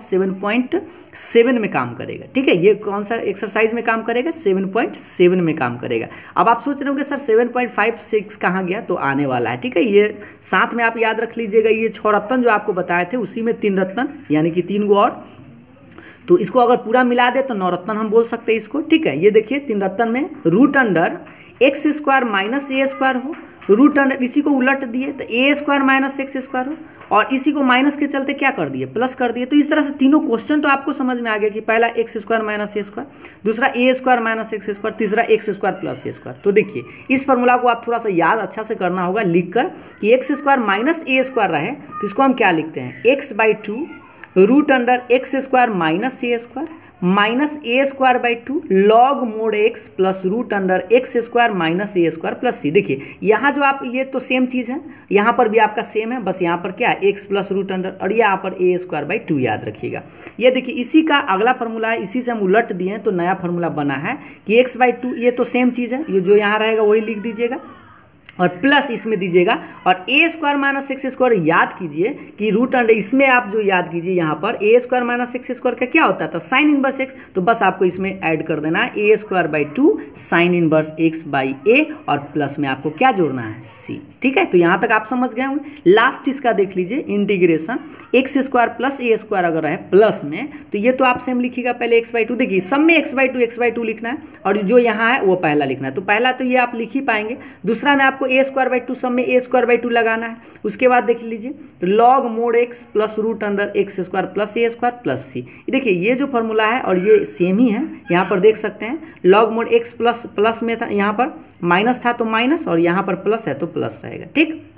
7.7 में काम करेगा। ठीक है, ये कौन सा एक्सरसाइज में काम करेगा, 7.7 में काम करेगा। अब आप सोच रहे होंगे सर 7.56 कहाँ गया, तो आने वाला है। ठीक है, ये साथ में आप याद रख लीजिएगा, ये 6 रत्न जो आपको बताए थे उसी में 3 रत्न यानी कि 3 गो और, तो इसको अगर पूरा मिला दे तो 9 रत्न हम बोल सकते हैं इसको। ठीक है, ये देखिए 3 रत्न में root under x square minus a square हो, रूट अंडर इसी को उलट दिए तो a square minus x square हो, और इसी को माइनस के चलते क्या कर दिए, प्लस कर दिए। तो इस तरह से तीनों क्वेश्चन तो आपको समझ में आ गया कि पहला x square minus a square, दूसरा a square minus x square, तीसरा x square plus a square. तो देखिए इस फार्मूला को आप थोड़ा सा याद अच्छा से करना होगा लिख कर कि x square minus a square रहे तो इसको हम क्या लिखते हैं, x/2 root under x square minus a square minus a square by 2 log mod x plus root under x square minus a square plus c. देखिए यहाँ जो आप, ये तो सेम चीज़ है, यहाँ पर भी आपका सेम है, बस यहाँ पर क्या है एक्स प्लस रूट अंडर, और यहाँ पर ए स्क्वायर बाई 2 याद रखिएगा। ये देखिए इसी का अगला फार्मूला है, इसी से हम उलट दिए हैं तो नया फार्मूला बना है कि x/2, ये तो सेम चीज़ है, ये जो यहाँ रहेगा वही लिख दीजिएगा और प्लस इसमें दीजिएगा, और a square minus x square याद कीजिए कि रूट अंडर, इसमें आप जो याद कीजिए यहाँ पर a square minus x square का क्या होता था, साइन इनवर्स एक्स, तो बस आपको इसमें ऐड कर देना है a square by 2 sine inverse x by a, और प्लस में आपको क्या जोड़ना है, सी। ठीक है, तो यहाँ तक आप समझ गए होंगे। लास्ट इसका देख लीजिए, integration x square plus a square अगर है प्लस में, तो ये तो आप सेम लिखिएगा पहले x/2, देखिए सब में x/2 लिखना है, और जो यहाँ है वो पहला लिखना है। तो पहला तो ये आप लिख ही पाएंगे, दूसरा में आपको ए स्क्वायर बाई 2 सब में ए स्क्वायर बाई 2 लगाना है। उसके बाद देख लीजिए तो log mod x plus root under x square plus a square plus c. देखिए ये जो फॉर्मूला है और ये सेम ही है, यहाँ पर देख सकते हैं लॉग मोड एक्स प्लस में था, यहाँ पर माइनस था तो माइनस, और यहाँ पर प्लस है तो प्लस रहेगा। ठीक,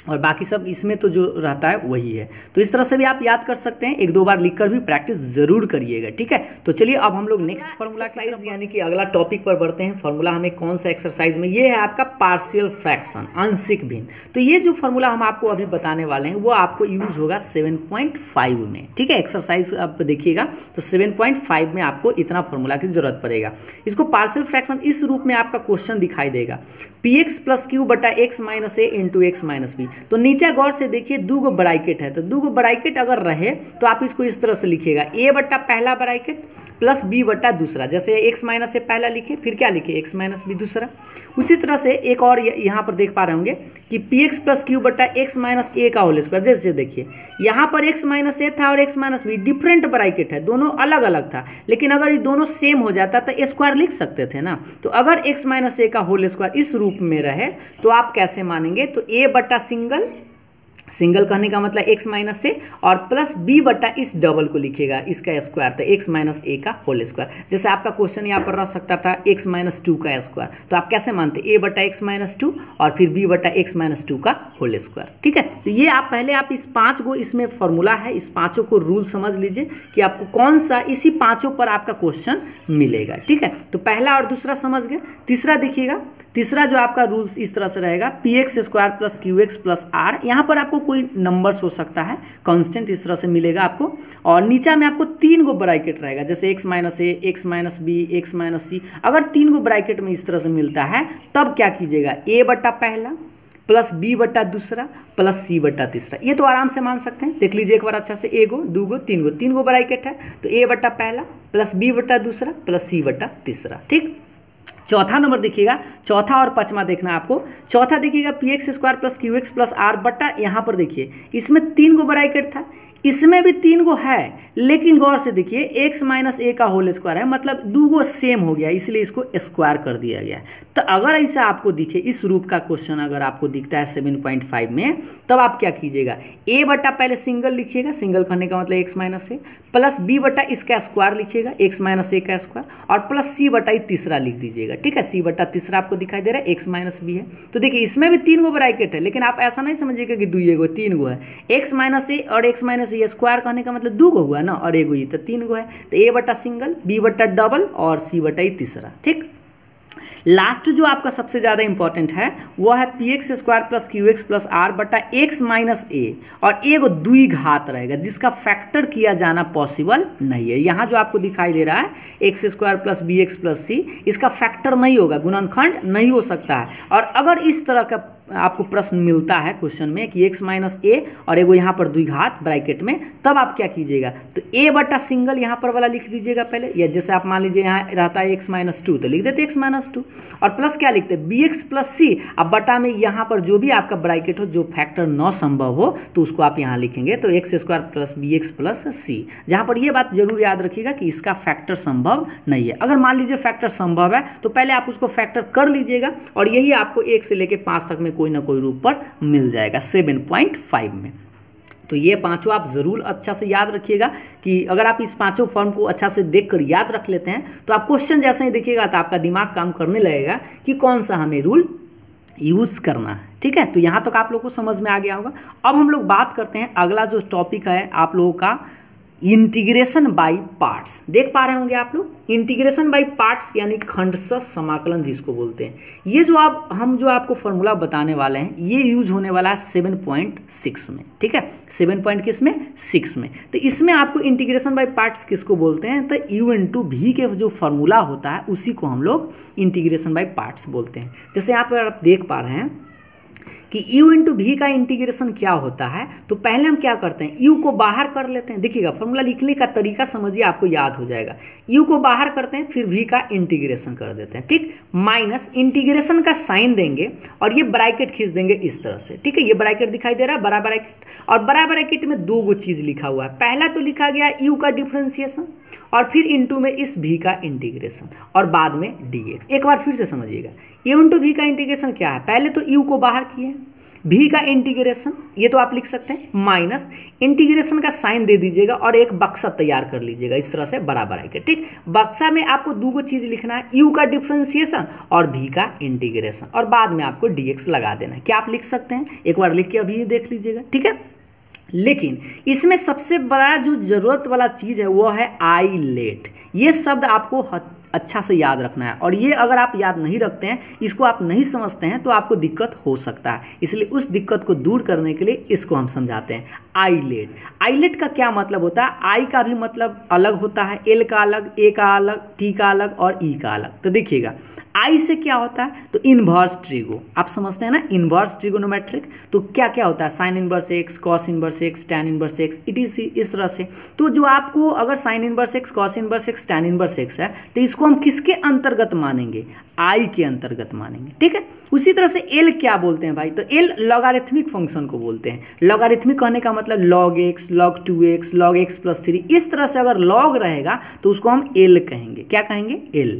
और बाकी सब इसमें तो जो रहता है वही है। तो इस तरह से भी आप याद कर सकते हैं, एक दो बार लिखकर भी प्रैक्टिस जरूर करिएगा, ठीक है। तो चलिए अब हम लोग नेक्स्ट फार्मूला एक्सरसाइज यानी कि अगला टॉपिक पर बढ़ते हैं। फार्मूला हमें कौन सा एक्सरसाइज में, ये है आपका पार्शियल फ्रैक्शन, आंशिक भिन्न। तो ये जो फार्मूला हम आपको अभी बताने वाले हैं वो आपको यूज होगा 7.5 में, ठीक है। एक्सरसाइज आप देखिएगा तो 7.5 में आपको इतना फार्मूला की जरूरत पड़ेगा। इसको पार्शियल फ्रैक्शन इस रूप में आपका क्वेश्चन दिखाई देगा, px प्लस क्यू बटा x minus a into x minus b. तो नीचे गौर से देखिए, दो गो ब्रैकेट है, तो दो गो ब्रैकेट अगर रहे तो आप इसको इस तरह से लिखिएगा, ए बटा पहला ब्रैकेट प्लस बी बटा दूसरा। जैसे एक्स माइनस ए पहला लिखे, फिर क्या लिखे, एक्स माइनस बी दूसरा। उसी तरह से एक और यहाँ पर देख पा रहे होंगे कि पी एक्स प्लस क्यू बटा एक्स माइनस ए का होल स्क्वायर। जैसे देखिए यहाँ पर एक्स माइनस ए था और x minus b different bracket है, दोनों अलग अलग था, लेकिन अगर ये दोनों सेम हो जाता तो ए स्क्वायर लिख सकते थे ना। तो अगर एक्स माइनस ए का होल स्क्वायर इस रूप में रहे तो आप कैसे मानेंगे, तो ए बटा सिंगल, सिंगल कहने का मतलब एक्स माइनस ए, और प्लस बी बटा इस डबल को लिखिएगा, इसका स्क्वायर, तो एक्स माइनस ए का होल स्क्वायर। जैसे आपका क्वेश्चन यहाँ पर रह सकता था एक्स माइनस 2 का स्क्वायर, तो आप कैसे मानते, ए बटा एक्स माइनस 2 और फिर बी बटा एक्स माइनस 2 का होल स्क्वायर, ठीक है। तो ये आप पहले आप इस 5 को, इसमें फॉर्मूला है, इस पाँचों को रूल समझ लीजिए कि आपको कौन सा, इसी पाँचों पर आपका क्वेश्चन मिलेगा, ठीक है। तो पहला और दूसरा समझ गए। तीसरा देखिएगा, तीसरा जो आपका रूल्स इस तरह से रहेगा, p x square plus q x plus r. यहाँ पर आपको कोई नंबर्स हो सकता है, कांस्टेंट इस तरह से मिलेगा आपको, और नीचे में आपको 3 गो ब्रैकेट रहेगा, जैसे x minus a, x minus b, x minus c. अगर 3 गो ब्रैकेट में इस तरह से मिलता है तब क्या कीजिएगा, ए बटा पहला प्लस बी बटा दूसरा प्लस सी बटा तीसरा। ये तो आराम से मान सकते हैं, देख लीजिए एक बार अच्छा से, ए गो, दो गो, तीन गो ब्रैकेट है, तो ए बटा पहला प्लस बी बटा दूसरा प्लस सी बटा तीसरा, ठीक। चौथा नंबर देखिएगा, चौथा और पांचवा देखना आपको। चौथा देखिएगा, p x square plus q x plus r बटा, यहाँ पर देखिए इसमें 3 गो ब्रैकेट था, इसमें भी 3 गो है, लेकिन गौर से देखिए एक्स माइनस ए का होल स्क्वायर है, मतलब 2 गो सेम हो गया, इसलिए इसको स्क्वायर कर दिया गया। तो अगर ऐसा आपको दिखे, इस रूप का क्वेश्चन अगर आपको दिखता है 7.5 में, तब आप क्या कीजिएगा, ए बटा पहले सिंगल लिखिएगा, सिंगल करने का मतलब x minus a, plus b बटा इसका स्क्वायर लिखिएगा, एक्स माइनस ए का स्क्वायर, और प्लस सी बटा तीसरा लिख दीजिएगा, ठीक है। सी बटा तीसरा आपको दिखाई दे रहा है, एक्स माइनस बी है। तो देखिए इसमें भी 3 गो ब्रैकेट है, लेकिन आप ऐसा नहीं समझिएगा कि 2 गो, 3 गो है। एक्स माइनस ए और एक्स माइनस ए स्क्वायर कहने का मतलब 2 गो हुआ ना, और एक हुई, तो 3 गो है। तो ए बटा सिंगल, बी बटा डबल और सी बटा तीसरा, ठीक। लास्ट जो आपका सबसे ज्यादा इंपॉर्टेंट है वो है p x square plus q x plus r बटा एक्स माइनस ए, और एगो द्विघात रहेगा जिसका फैक्टर किया जाना पॉसिबल नहीं है। यहाँ जो आपको दिखाई दे रहा है x square plus b x plus c, इसका फैक्टर नहीं होगा, गुणनखंड नहीं हो सकता है। और अगर इस तरह का आपको प्रश्न मिलता है क्वेश्चन में कि एक्स माइनस ए और एगो यहाँ पर द्विघात ब्रैकेट में, तब आप क्या कीजिएगा, तो ए बटा सिंगल यहाँ पर वाला लिख दीजिएगा पहले, या जैसे आप मान लीजिए यहाँ रहता है एक्स माइनस 2, तो लिख देते एक्स माइनस 2, और प्लस क्या लिखते हैं, बी एक्स प्लस सी। अब बटा में यहाँ पर जो भी आपका ब्रैकेट हो, जो फैक्टर न संभव हो, तो उसको आप यहाँ लिखेंगे, तो x square plus b x plus c. जहाँ पर ये बात जरूर याद रखिएगा कि इसका फैक्टर संभव नहीं है। अगर मान लीजिए फैक्टर संभव है तो पहले आप उसको फैक्टर कर लीजिएगा, और यही आपको 1 से लेकर 5 तक में कोई ना कोई रूप पर मिल जाएगा 7.5 में। तो ये पांचों आप जरूर अच्छा से याद रखिएगा कि अगर आप इस पांचों फॉर्म को अच्छा से देखकर याद रख लेते हैं तो आप क्वेश्चन जैसे ही देखिएगा तो आपका दिमाग काम करने लगेगा कि कौन सा हमें रूल यूज करना है, ठीक है। तो यहाँ तक आप लोगों को समझ में आ गया होगा। अब हम लोग बात करते हैं, अगला जो टॉपिक है आप लोगों का इंटीग्रेशन बाय पार्ट्स। देख पा रहे होंगे आप लोग, इंटीग्रेशन बाय पार्ट्स यानी खंडशः समाकलन जिसको बोलते हैं। ये जो हम जो आपको फॉर्मूला बताने वाले हैं ये यूज होने वाला है 7.6 में, ठीक है। 7.6 में। तो इसमें आपको इंटीग्रेशन बाय पार्ट्स किसको बोलते हैं, तो u इंटू भी के जो फॉर्मूला होता है उसी को हम लोग इंटीग्रेशन बाय पार्ट्स बोलते हैं। जैसे यहाँ पर आप देख पा रहे हैं कि u इंटू भी का इंटीग्रेशन क्या होता है, तो पहले हम क्या करते हैं, u को बाहर कर लेते हैं। देखिएगा फॉर्मूला लिखने का तरीका समझिए, आपको याद हो जाएगा। u को बाहर करते हैं, फिर v का इंटीग्रेशन कर देते हैं, ठीक। माइनस इंटीग्रेशन का साइन देंगे और ये ब्रैकेट खींच देंगे इस तरह से, ठीक है। ये ब्रैकेट दिखाई दे रहा है, बड़ा ब्रैकेट, और बड़ा ब्रैकेट में 2 गो चीज लिखा हुआ है। पहला तो लिखा गया u का डिफरेंशिएशन, और फिर इंटू में इस v का इंटीग्रेशन, और बाद में dx। एक बार फिर से समझिएगा, u इंटू v का इंटीग्रेशन क्या है, पहले तो u को बाहर किए, भी का इंटीग्रेशन, ये तो आप लिख सकते हैं, माइनस इंटीग्रेशन का साइन दे दीजिएगा और एक बक्सा तैयार कर लीजिएगा इस तरह से बराबर है। ठीक, बक्सा में आपको दो चीज लिखना है, यू का डिफरेंशिएशन और भी का इंटीग्रेशन, और बाद में आपको dx लगा देना है। क्या आप लिख सकते हैं, एक बार लिख के अभी देख लीजिएगा। ठीक है, लेकिन इसमें सबसे बड़ा जो जरूरत वाला चीज है वो है आईलेट। ये शब्द आपको अच्छा से याद रखना है, और ये अगर आप याद नहीं रखते हैं, इसको आप नहीं समझते हैं, तो आपको दिक्कत हो सकता है। इसलिए उस दिक्कत को दूर करने के लिए इसको हम समझाते हैं, आईलेट। आईलेट का क्या मतलब होता है, आई का भी मतलब अलग होता है, एल का अलग, ए का अलग, टी का अलग और ई का अलग। तो देखिएगा आई से क्या होता है, तो इनवर्स ट्रिगो, आप समझते हैं ना, इनवर्स ट्रिगोनोमेट्रिक। तो क्या क्या होता है, sine inverse x, cos inverse x, tan inverse x, इस तरह से। तो जो आपको अगर sine inverse x, cos inverse x, tan inverse x है, तो इसको हम किसके अंतर्गत मानेंगे, आई के अंतर्गत मानेंगे। ठीक है, उसी तरह से एल क्या बोलते हैं भाई, तो एल लॉगरिथमिक फंक्शन को बोलते हैं। लॉगरिथमिक कहने का मतलब log x, log 2x, log x plus 3, इस तरह से अगर लॉग रहेगा तो उसको हम एल कहेंगे। क्या कहेंगे, एल।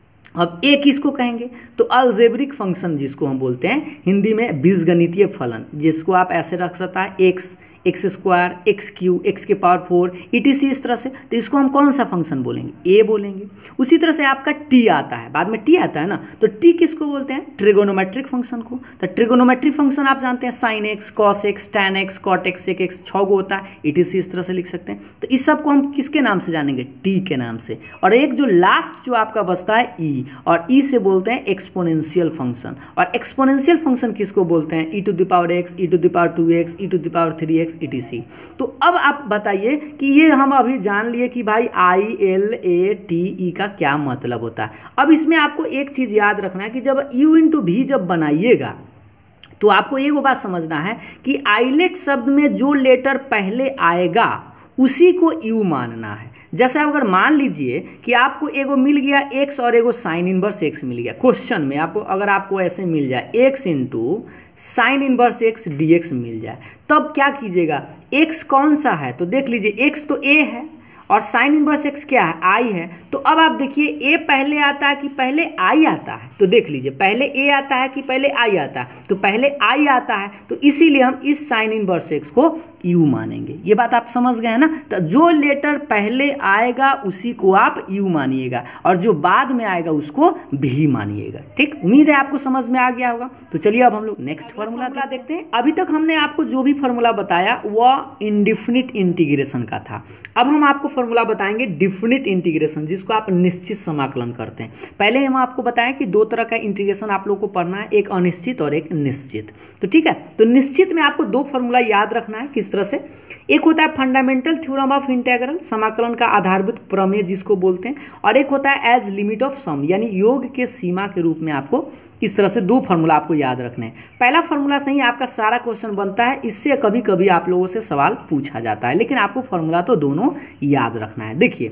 अब ए किसको कहेंगे, तो अलजेब्रिक फंक्शन जिसको हम बोलते हैं हिंदी में बीजगणितीय फलन, जिसको आप ऐसे रख सकता है x, x square, x cube, x के पावर 4 ETC, इस तरह से। तो इसको हम कौन सा फंक्शन बोलेंगे, ए बोलेंगे। उसी तरह से आपका टी आता है, बाद में टी आता है ना, तो टी किसको बोलते हैं, ट्रिगोनोमेट्रिक फंक्शन को। तो ट्रिगोनोमेट्रिक फंक्शन आप जानते हैं, sine x, cos x, tan x, cot x, sec x, 6 गो होता है, ETC इस तरह से लिख सकते हैं। तो इस सब को हम किसके नाम से जानेंगे, टी के नाम से। और एक जो लास्ट जो आपका बचता है ई, और ई से बोलते हैं एक्सपोनेंशियल फंक्शन। और एक्सपोनेंशियल फंक्शन किसको बोलते हैं, e to the power x, e to the power 2x, e to the power 3x ETC। तो अब आप बताइए कि ये हम अभी जान लिए कि भाई I L A T E का क्या मतलब होता है। अब इसमें आपको एक चीज याद रखना है कि जब u इंटू भी जब बनाइएगा, तो आपको ये वो बात समझना है कि आइलेट शब्द में जो लेटर पहले आएगा उसी को u मानना है। जैसे अगर मान लीजिए कि आपको एगो मिल गया x और एगो साइन इनवर्स x मिल गया, क्वेश्चन में आपको अगर आपको ऐसे मिल जाए x into sine inverse x dx मिल जाए, तब क्या कीजिएगा, x कौन सा है, तो देख लीजिए x तो a है और साइन इनवर्स x क्या है, i है। तो अब आप देखिए a पहले आता है कि पहले i आता है, तो देख लीजिए पहले a आता है कि पहले i आता है, तो पहले i आता है, तो इसीलिए हम इस साइन इनवर्स x को u मानेंगे। ये बात आप समझ गए हैं ना। तो जो लेटर पहले आएगा उसी को आप u मानिएगा, और जो बाद में आएगा उसको भी मानिएगा। ठीक, उम्मीद है आपको समझ में आ गया होगा। तो चलिए अब हम लोग नेक्स्ट फार्मूला देखते हैं। अभी तक हमने आपको जो भी फार्मूला बताया वह इंडिफिनिट इंटीग्रेशन का था। अब हम आपको फार्मूला बताएंगे डिफिनिट इंटीग्रेशन, जिसको आप निश्चित समाकलन करते हैं। पहले हम आपको बताएं कि दो तरह का इंटीग्रेशन आप लोगों को पढ़ना है, एक अनिश्चित और एक निश्चित। तो ठीक है, तो निश्चित में आपको दो फार्मूला याद रखना है। किस तरह से, एक होता है फंडामेंटल थ्योरम ऑफ इंटीग्रल, समाकलन का आधारभूत प्रमेय जिसको बोलते हैं, और एक होता है एज लिमिट ऑफ सम, यानी योग के सीमा के रूप में। आपको इस तरह से दो फार्मूला आपको याद रखने हैं। पहला फार्मूला से ही आपका सारा क्वेश्चन बनता है, इससे कभी कभी आप लोगों से सवाल पूछा जाता है, लेकिन आपको फार्मूला तो दोनों याद रखना है। देखिए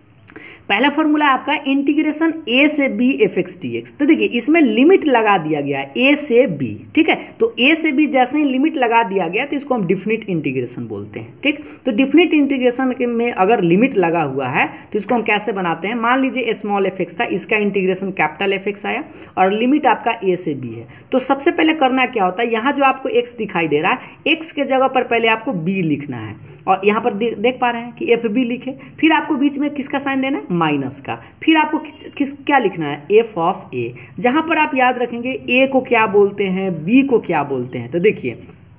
पहला फॉर्मूला आपका इंटीग्रेशन a से b fx dx। तो देखिए इसमें लिमिट लगा दिया गया है a से b, ठीक है। तो a से b जैसे ही लिमिट लगा दिया गया तो इसको हम डिफिनिट इंटीग्रेशन बोलते हैं, ठीक। तो डिफिनिट इंटीग्रेशन में अगर लिमिट लगा हुआ है तो इसको हम कैसे बनाते हैं, मान लीजिए स्मॉल fx था, इसका इंटीग्रेशन कैपिटल fx आया और लिमिट आपका a से b है। तो सबसे पहले करना क्या होता है, यहाँ जो आपको x दिखाई दे रहा है, x के जगह पर पहले आपको b लिखना है, और यहाँ पर देख पा रहे हैं कि एफ बी लिखे, फिर आपको बीच में किसका साइन देना है, माइनस का, फिर आपको क्या लिखना है, एफ ऑफ ए। जहाँ पर आप याद रखेंगे ए को क्या बोलते हैं, बी को क्या बोलते हैं। तो देखिए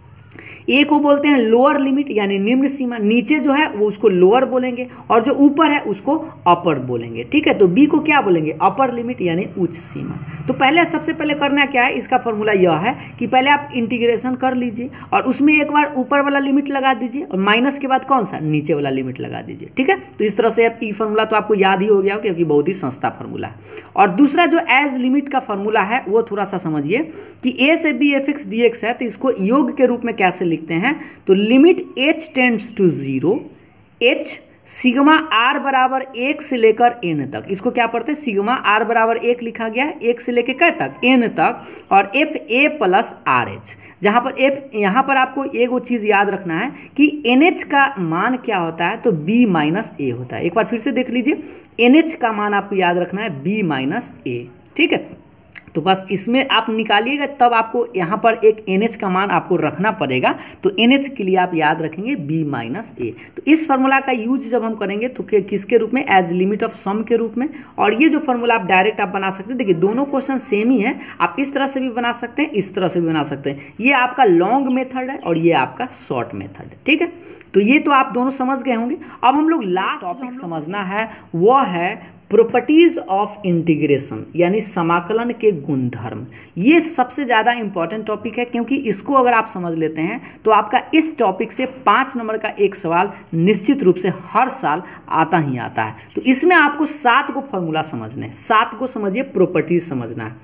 ए को बोलते हैं लोअर लिमिट यानी निम्न सीमा, नीचे जो है वो उसको लोअर बोलेंगे और जो ऊपर है उसको अपर बोलेंगे, ठीक है। तो बी को क्या बोलेंगे, अपर लिमिट यानी उच्च सीमा। तो पहले सबसे पहले करना क्या है, इसका फॉर्मूला यह है कि पहले आप इंटीग्रेशन कर लीजिए और उसमें एक बार ऊपर वाला लिमिट लगा दीजिए और माइनस के बाद कौन सा, नीचे वाला लिमिट लगा दीजिए, ठीक है। तो इस तरह से ई फॉर्मूला तो आपको याद ही हो गया क्योंकि बहुत ही सस्ता फॉर्मूला है। और दूसरा जो एज लिमिट का फॉर्मूला है वो थोड़ा सा समझिए कि ए से b f x d x है, तो इसको योग के रूप में कैसे लिखते हैं, तो limit h tends to 0, h sigma r बराबर 1 से लेकर n तक, इसको क्या पढ़ते हैं, सिग्मा r बराबर 1 लिखा गया है, 1 से लेकर कै तक, n तक, और f a plus r h, जहां पर f, यहाँ पर आपको एक वो चीज याद रखना है कि NH का मान क्या होता है, तो b माइनस ए होता है। एक बार फिर से देख लीजिए, NH का मान आपको याद रखना है b माइनस ए, ठीक है। तो बस इसमें आप निकालिएगा, तब आपको यहाँ पर एक NH का मान आपको रखना पड़ेगा। तो NH के लिए आप याद रखेंगे B माइनस A। तो इस फार्मूला का यूज जब हम करेंगे तो किसके रूप में, एज लिमिट ऑफ सम के रूप में। और ये जो फार्मूला आप डायरेक्ट आप बना सकते हैं, देखिए दोनों क्वेश्चन सेम ही है, आप इस तरह से भी बना सकते हैं, इस तरह से भी बना सकते हैं। ये आपका लॉन्ग मेथड है और ये आपका शॉर्ट मेथड है, ठीक है। तो ये तो आप दोनों समझ गए होंगे। अब हम लोग लास्ट टॉपिक समझना है, वह है प्रॉपर्टीज ऑफ इंटीग्रेशन, यानी समाकलन के गुणधर्म। ये सबसे ज़्यादा इंपॉर्टेंट टॉपिक है, क्योंकि इसको अगर आप समझ लेते हैं तो आपका इस टॉपिक से 5 नंबर का एक सवाल निश्चित रूप से हर साल आता ही आता है। तो इसमें आपको 7 को फॉर्मूला समझने हैं, 7 को समझिए, प्रॉपर्टीज समझना है।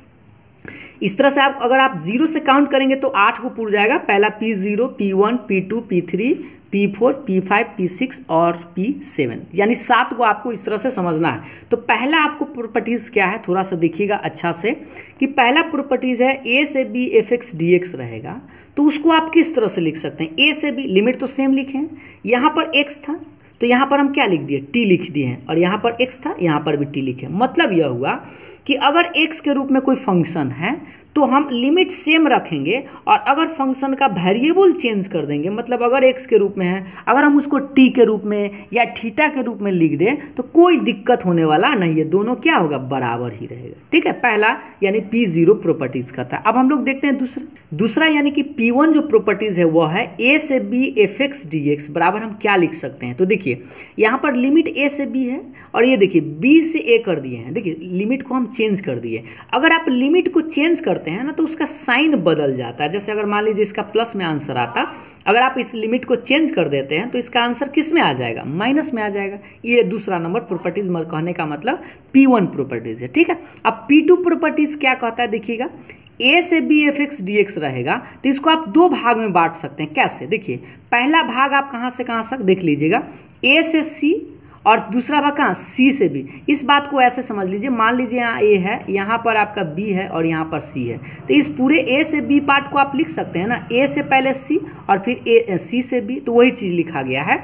इस तरह से आप अगर आप 0 से काउंट करेंगे तो 8 को पूर जाएगा। पहला P0, P1, P2, P3, P4, P5, P6 और P7, यानी 7 को आपको इस तरह से समझना है। तो पहला आपको प्रॉपर्टीज क्या है, थोड़ा सा देखिएगा अच्छा से, कि पहला प्रॉपर्टीज है A से B fx dx रहेगा। तो उसको आप किस तरह से लिख सकते हैं, A से B, लिमिट तो सेम लिखे हैं, यहाँ पर x था तो यहाँ पर हम क्या लिख दिए, t लिख दिए हैं, और यहाँ पर x था, यहाँ पर भी t लिखे। मतलब यह हुआ कि अगर x के रूप में कोई फंक्शन है तो हम लिमिट सेम रखेंगे, और अगर फंक्शन का वेरिएबल चेंज कर देंगे, मतलब अगर x के रूप में है, अगर हम उसको t के रूप में या थीटा के रूप में लिख दें तो कोई दिक्कत होने वाला नहीं है, दोनों क्या होगा, बराबर ही रहेगा, ठीक है। पहला यानी P0 प्रॉपर्टीज का था। अब हम लोग देखते हैं दूसरा यानी कि P1 जो प्रॉपर्टीज है वह है A से B fx dx बराबर हम क्या लिख सकते हैं। तो देखिए यहाँ पर लिमिट A से B है, और ये देखिए B से A कर दिए हैं, देखिए लिमिट को हम चेंज कर दिए। अगर आप लिमिट को चेंज करते हैं ना तो उसका साइन बदल जाता है। जैसे अगर मान लीजिए इसका प्लस में आंसर आता, अगर आप इस लिमिट को चेंज कर देते हैं तो इसका आंसर किस में आ जाएगा, माइनस में आ जाएगा। ये दूसरा नंबर प्रॉपर्टीज कहने का मतलब P1 प्रॉपर्टीज है, ठीक है। अब P2 प्रॉपर्टीज क्या कहता है, देखिएगा A से B fx dx रहेगा, तो इसको आप 2 भाग में बांट सकते हैं। कैसे, देखिए पहला भाग आप कहाँ से कहाँ तक देख लीजिएगा, A से C, और दूसरा भाग कहाँ, C से B। इस बात को ऐसे समझ लीजिए, मान लीजिए यहाँ A है, यहाँ पर आपका B है और यहाँ पर C है, तो इस पूरे A से B पार्ट को आप लिख सकते हैं ना, A से पहले C और फिर C से B, तो वही चीज़ लिखा गया है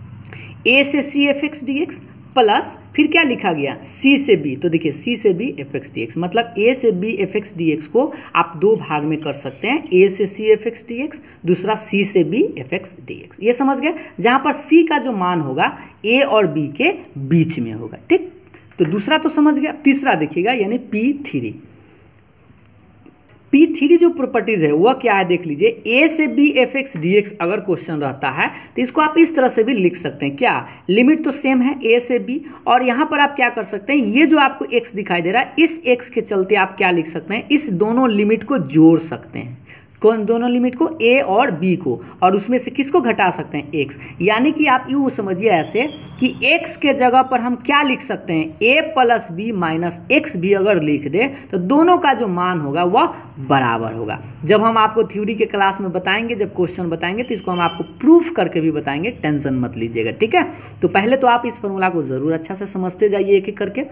A से C fx dx प्लस फिर क्या लिखा गया, C से B। तो देखिए C से B fx dx, मतलब A से B fx dx को आप 2 भाग में कर सकते हैं, A से C fx dx, दूसरा C से B fx dx। ये समझ गए, जहाँ पर C का जो मान होगा A और B के बीच में होगा, ठीक। तो दूसरा तो समझ गया। तीसरा देखिएगा यानी P3 जो प्रॉपर्टीज है वह क्या है, देख लीजिए A से B fx dx अगर क्वेश्चन रहता है तो इसको आप इस तरह से भी लिख सकते हैं, क्या, लिमिट तो सेम है A से B, और यहाँ पर आप क्या कर सकते हैं, ये जो आपको x दिखाई दे रहा है, इस x के चलते आप क्या लिख सकते हैं, इस दोनों लिमिट को जोड़ सकते हैं। कौन, दोनों लिमिट को, A और B को, और उसमें से किसको घटा सकते हैं, x। यानी कि आप यूँ समझिए ऐसे कि x के जगह पर हम क्या लिख सकते हैं, A plus B minus x भी अगर लिख दें तो दोनों का जो मान होगा वह बराबर होगा। जब हम आपको थ्योरी के क्लास में बताएंगे, जब क्वेश्चन बताएंगे तो इसको हम आपको प्रूफ करके भी बताएंगे, टेंशन मत लीजिएगा, ठीक है। तो पहले तो आप इस फॉर्मूला को ज़रूर अच्छा से समझते जाइए एक एक करके।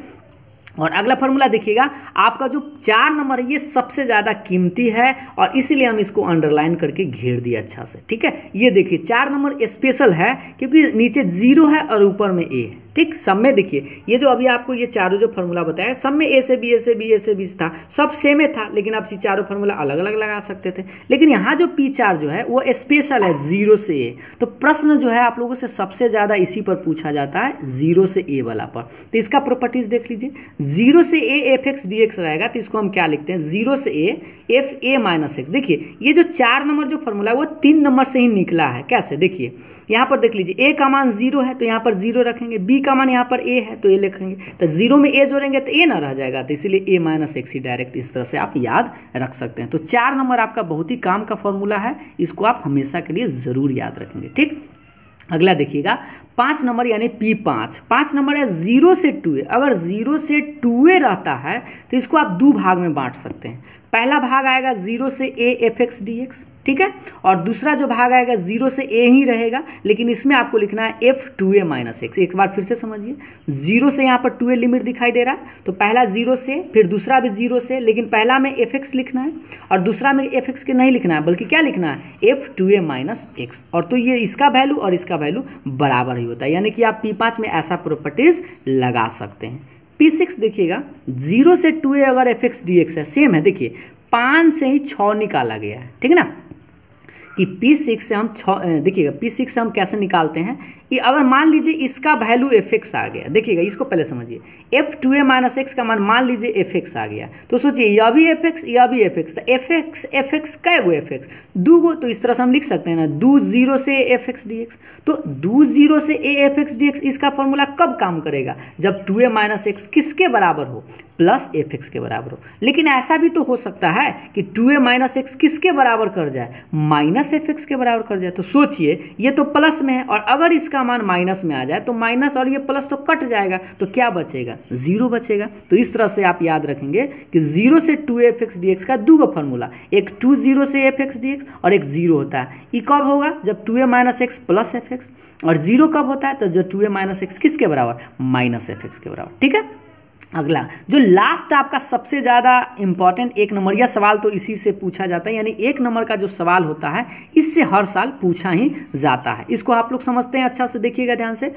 और अगला फार्मूला देखिएगा, आपका जो 4 नंबर है ये सबसे ज़्यादा कीमती है, और इसीलिए हम इसको अंडरलाइन करके घेर दिए अच्छा से, ठीक है। ये देखिए 4 नंबर स्पेशल है क्योंकि नीचे 0 है और ऊपर में A है, ठीक। सब में देखिए ये जो अभी आपको ये चारों जो फार्मूला बताया, सब में A से B, A से B, A से B था, सब सेम था, लेकिन आप ये चारों फार्मूला अलग अलग लगा सकते थे। लेकिन यहाँ जो P4 जो है वो स्पेशल है, 0 से A। तो प्रश्न जो है आप लोगों से सबसे ज़्यादा इसी पर पूछा जाता है, 0 से A वाला पर। तो इसका प्रॉपर्टीज देख लीजिए, 0 से A fx dx रहेगा, तो इसको हम क्या लिखते हैं, 0 से A f a minus x। देखिए ये जो 4 नंबर जो फार्मूला है वो 3 नंबर से ही निकला है। कैसे, देखिए यहाँ पर देख लीजिए A का मान 0 है तो यहाँ पर 0 रखेंगे, B का मान यहाँ पर A है तो A लिखेंगे, तो 0 में A जोड़ेंगे तो A ना रह जाएगा, तो इसीलिए A माइनस x ही डायरेक्ट इस तरह से आप याद रख सकते हैं। तो 4 नंबर आपका बहुत ही काम का फॉर्मूला है, इसको आप हमेशा के लिए ज़रूर याद रखेंगे, ठीक। अगला देखिएगा 5 नंबर यानी P5। 5 नंबर है 0 से 2A। अगर 0 से 2A रहता है तो इसको आप 2 भाग में बांट सकते हैं। पहला भाग आएगा 0 से A fx dx, ठीक है, और दूसरा जो भाग आएगा 0 से A ही रहेगा, लेकिन इसमें आपको लिखना है f2a माइनस x। एक बार फिर से समझिए, 0 से यहाँ पर 2a लिमिट दिखाई दे रहा है, तो पहला 0 से, फिर दूसरा भी 0 से, लेकिन पहला में fx लिखना है और दूसरा में fx के नहीं लिखना है, बल्कि क्या लिखना है, f2a माइनस x। और तो ये इसका वैल्यू और इसका वैल्यू बराबर ही होता है, यानी कि आप P5 में ऐसा प्रॉपर्टीज लगा सकते हैं। P6 देखिएगा 0 से 2a अगर एफ एक्स डी एक्स है, सेम है, देखिए 5 से ही 6 निकाला गया है, ठीक है ना, कि P6 से हम देखिएगा P6 से हम कैसे निकालते हैं कि अगर मान लीजिए इसका वैल्यू एफ एक्स आ गया, देखिएगा इसको पहले समझिए, f2a माइनस एक्स का मान लीजिए एफ एक्स आ गया, तो सोचिए यह भी एफ एक्स, यह भी एफ एक्स, एफ एक्स कै गो एफ एक्स, दो गो, तो इस तरह से हम लिख सकते हैं ना, दो 0 से एफ एक्स डी एक्स। तो दो 0 से a f x d x, इसका फॉर्मूला कब काम करेगा, जब 2a माइनस एक्स किसके बराबर हो, प्लस एफ एक्स के बराबर हो। लेकिन ऐसा भी तो हो सकता है कि 2a माइनस एक्स किसके बराबर कर जाए, माइनस एफ एक्स के बराबर कर जाए। तो सोचिए ये तो प्लस में है, और अगर इसका मान माइनस में आ जाए तो माइनस और ये प्लस तो कट जाएगा, तो क्या बचेगा, 0 बचेगा। तो इस तरह से आप याद रखेंगे कि 0 से 2a F x d x का दो फॉर्मूला, एक 2 0 से एफ एक्स डी एक्स और एक 0 होता है। ये कब होगा, जब 2a minus x plus f x, और 0 कब होता है, तो जब 2a माइनस एक्स किसके बराबर, माइनस एफ एक्स के बराबर, ठीक है। अगला जो लास्ट आपका सबसे ज़्यादा इंपॉर्टेंट एक नंबरिया सवाल तो इसी से पूछा जाता है, यानी एक नंबर का जो सवाल होता है इससे हर साल पूछा ही जाता है। इसको आप लोग समझते हैं, अच्छा से देखिएगा ध्यान से,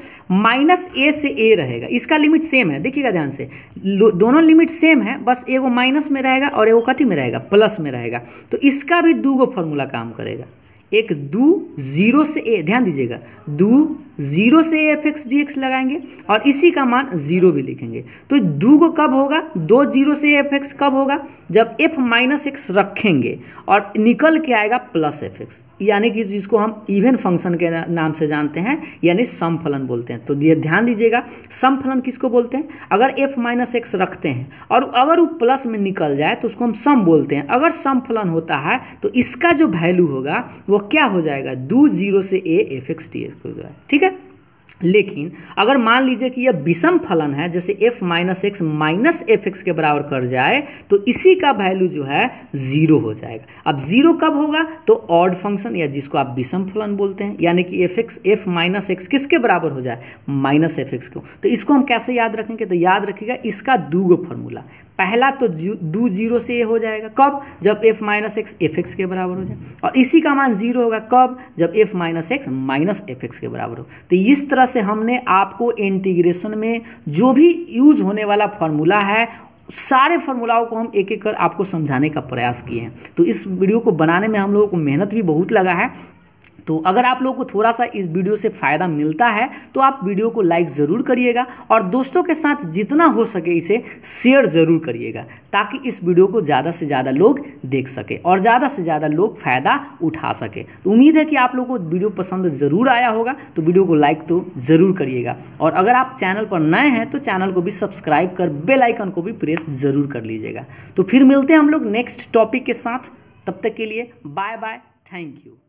-a से a रहेगा, इसका लिमिट सेम है, देखिएगा ध्यान से, दोनों लिमिट सेम है, बस एगो माइनस में रहेगा और एगो कथी में रहेगा, प्लस में रहेगा। तो इसका भी दो फॉर्मूला काम करेगा, एक 2 0 से a, ध्यान दीजिएगा, 2 0 से एफ एक्स डी एक्स लगाएंगे और इसी का मान 0 भी लिखेंगे। तो 2 को कब होगा, 2 0 से एफ एक्स कब होगा, जब f माइनस एक्स रखेंगे और निकल के आएगा प्लस एफ एक्स, यानी कि जिसको हम इवन फंक्शन के नाम से जानते हैं, यानी सम फलन बोलते हैं। तो ये ध्यान दीजिएगा, सम फलन किसको बोलते हैं, अगर f माइनस एक्स रखते हैं और अगर वो प्लस में निकल जाए तो उसको हम सम बोलते हैं। अगर सम फलन होता है तो इसका जो वैल्यू होगा वो क्या हो जाएगा, 2 0 से a f x d x हो जाए, ठीक है। लेकिन अगर मान लीजिए कि यह विषम फलन है, जैसे f minus x minus f x के बराबर कर जाए, तो इसी का वैल्यू जो है 0 हो जाएगा। अब 0 कब होगा, तो ऑड फंक्शन या जिसको आप विषम फलन बोलते हैं, यानी कि f माइनस एक्स किसके बराबर हो जाए, माइनस एफ एक्स को। तो इसको हम कैसे याद रखेंगे, तो याद रखिएगा इसका दो फॉर्मूला, पहला तो 2 0 से a हो जाएगा, कब, जब f minus x f x के बराबर हो जाए, और इसी का मान 0 होगा कब, जब f minus x minus f x के बराबर हो। तो इस तरह से हमने आपको इंटीग्रेशन में जो भी यूज होने वाला फॉर्मूला है, सारे फार्मूलाओं को हम एक एक कर आपको समझाने का प्रयास किए हैं। तो इस वीडियो को बनाने में हम लोगों को मेहनत भी बहुत लगा है। तो अगर आप लोगों को थोड़ा सा इस वीडियो से फ़ायदा मिलता है तो आप वीडियो को लाइक ज़रूर करिएगा और दोस्तों के साथ जितना हो सके इसे शेयर ज़रूर करिएगा, ताकि इस वीडियो को ज़्यादा से ज़्यादा लोग देख सके और ज़्यादा से ज़्यादा लोग फ़ायदा उठा सके। तो उम्मीद है कि आप लोगों को वीडियो पसंद ज़रूर आया होगा, तो वीडियो को लाइक तो ज़रूर करिएगा। और अगर आप चैनल पर नए हैं तो चैनल को भी सब्सक्राइब कर बेल आइकन को भी प्रेस ज़रूर कर लीजिएगा। तो फिर मिलते हैं हम लोग नेक्स्ट टॉपिक के साथ, तब तक के लिए बाय बाय, थैंक यू।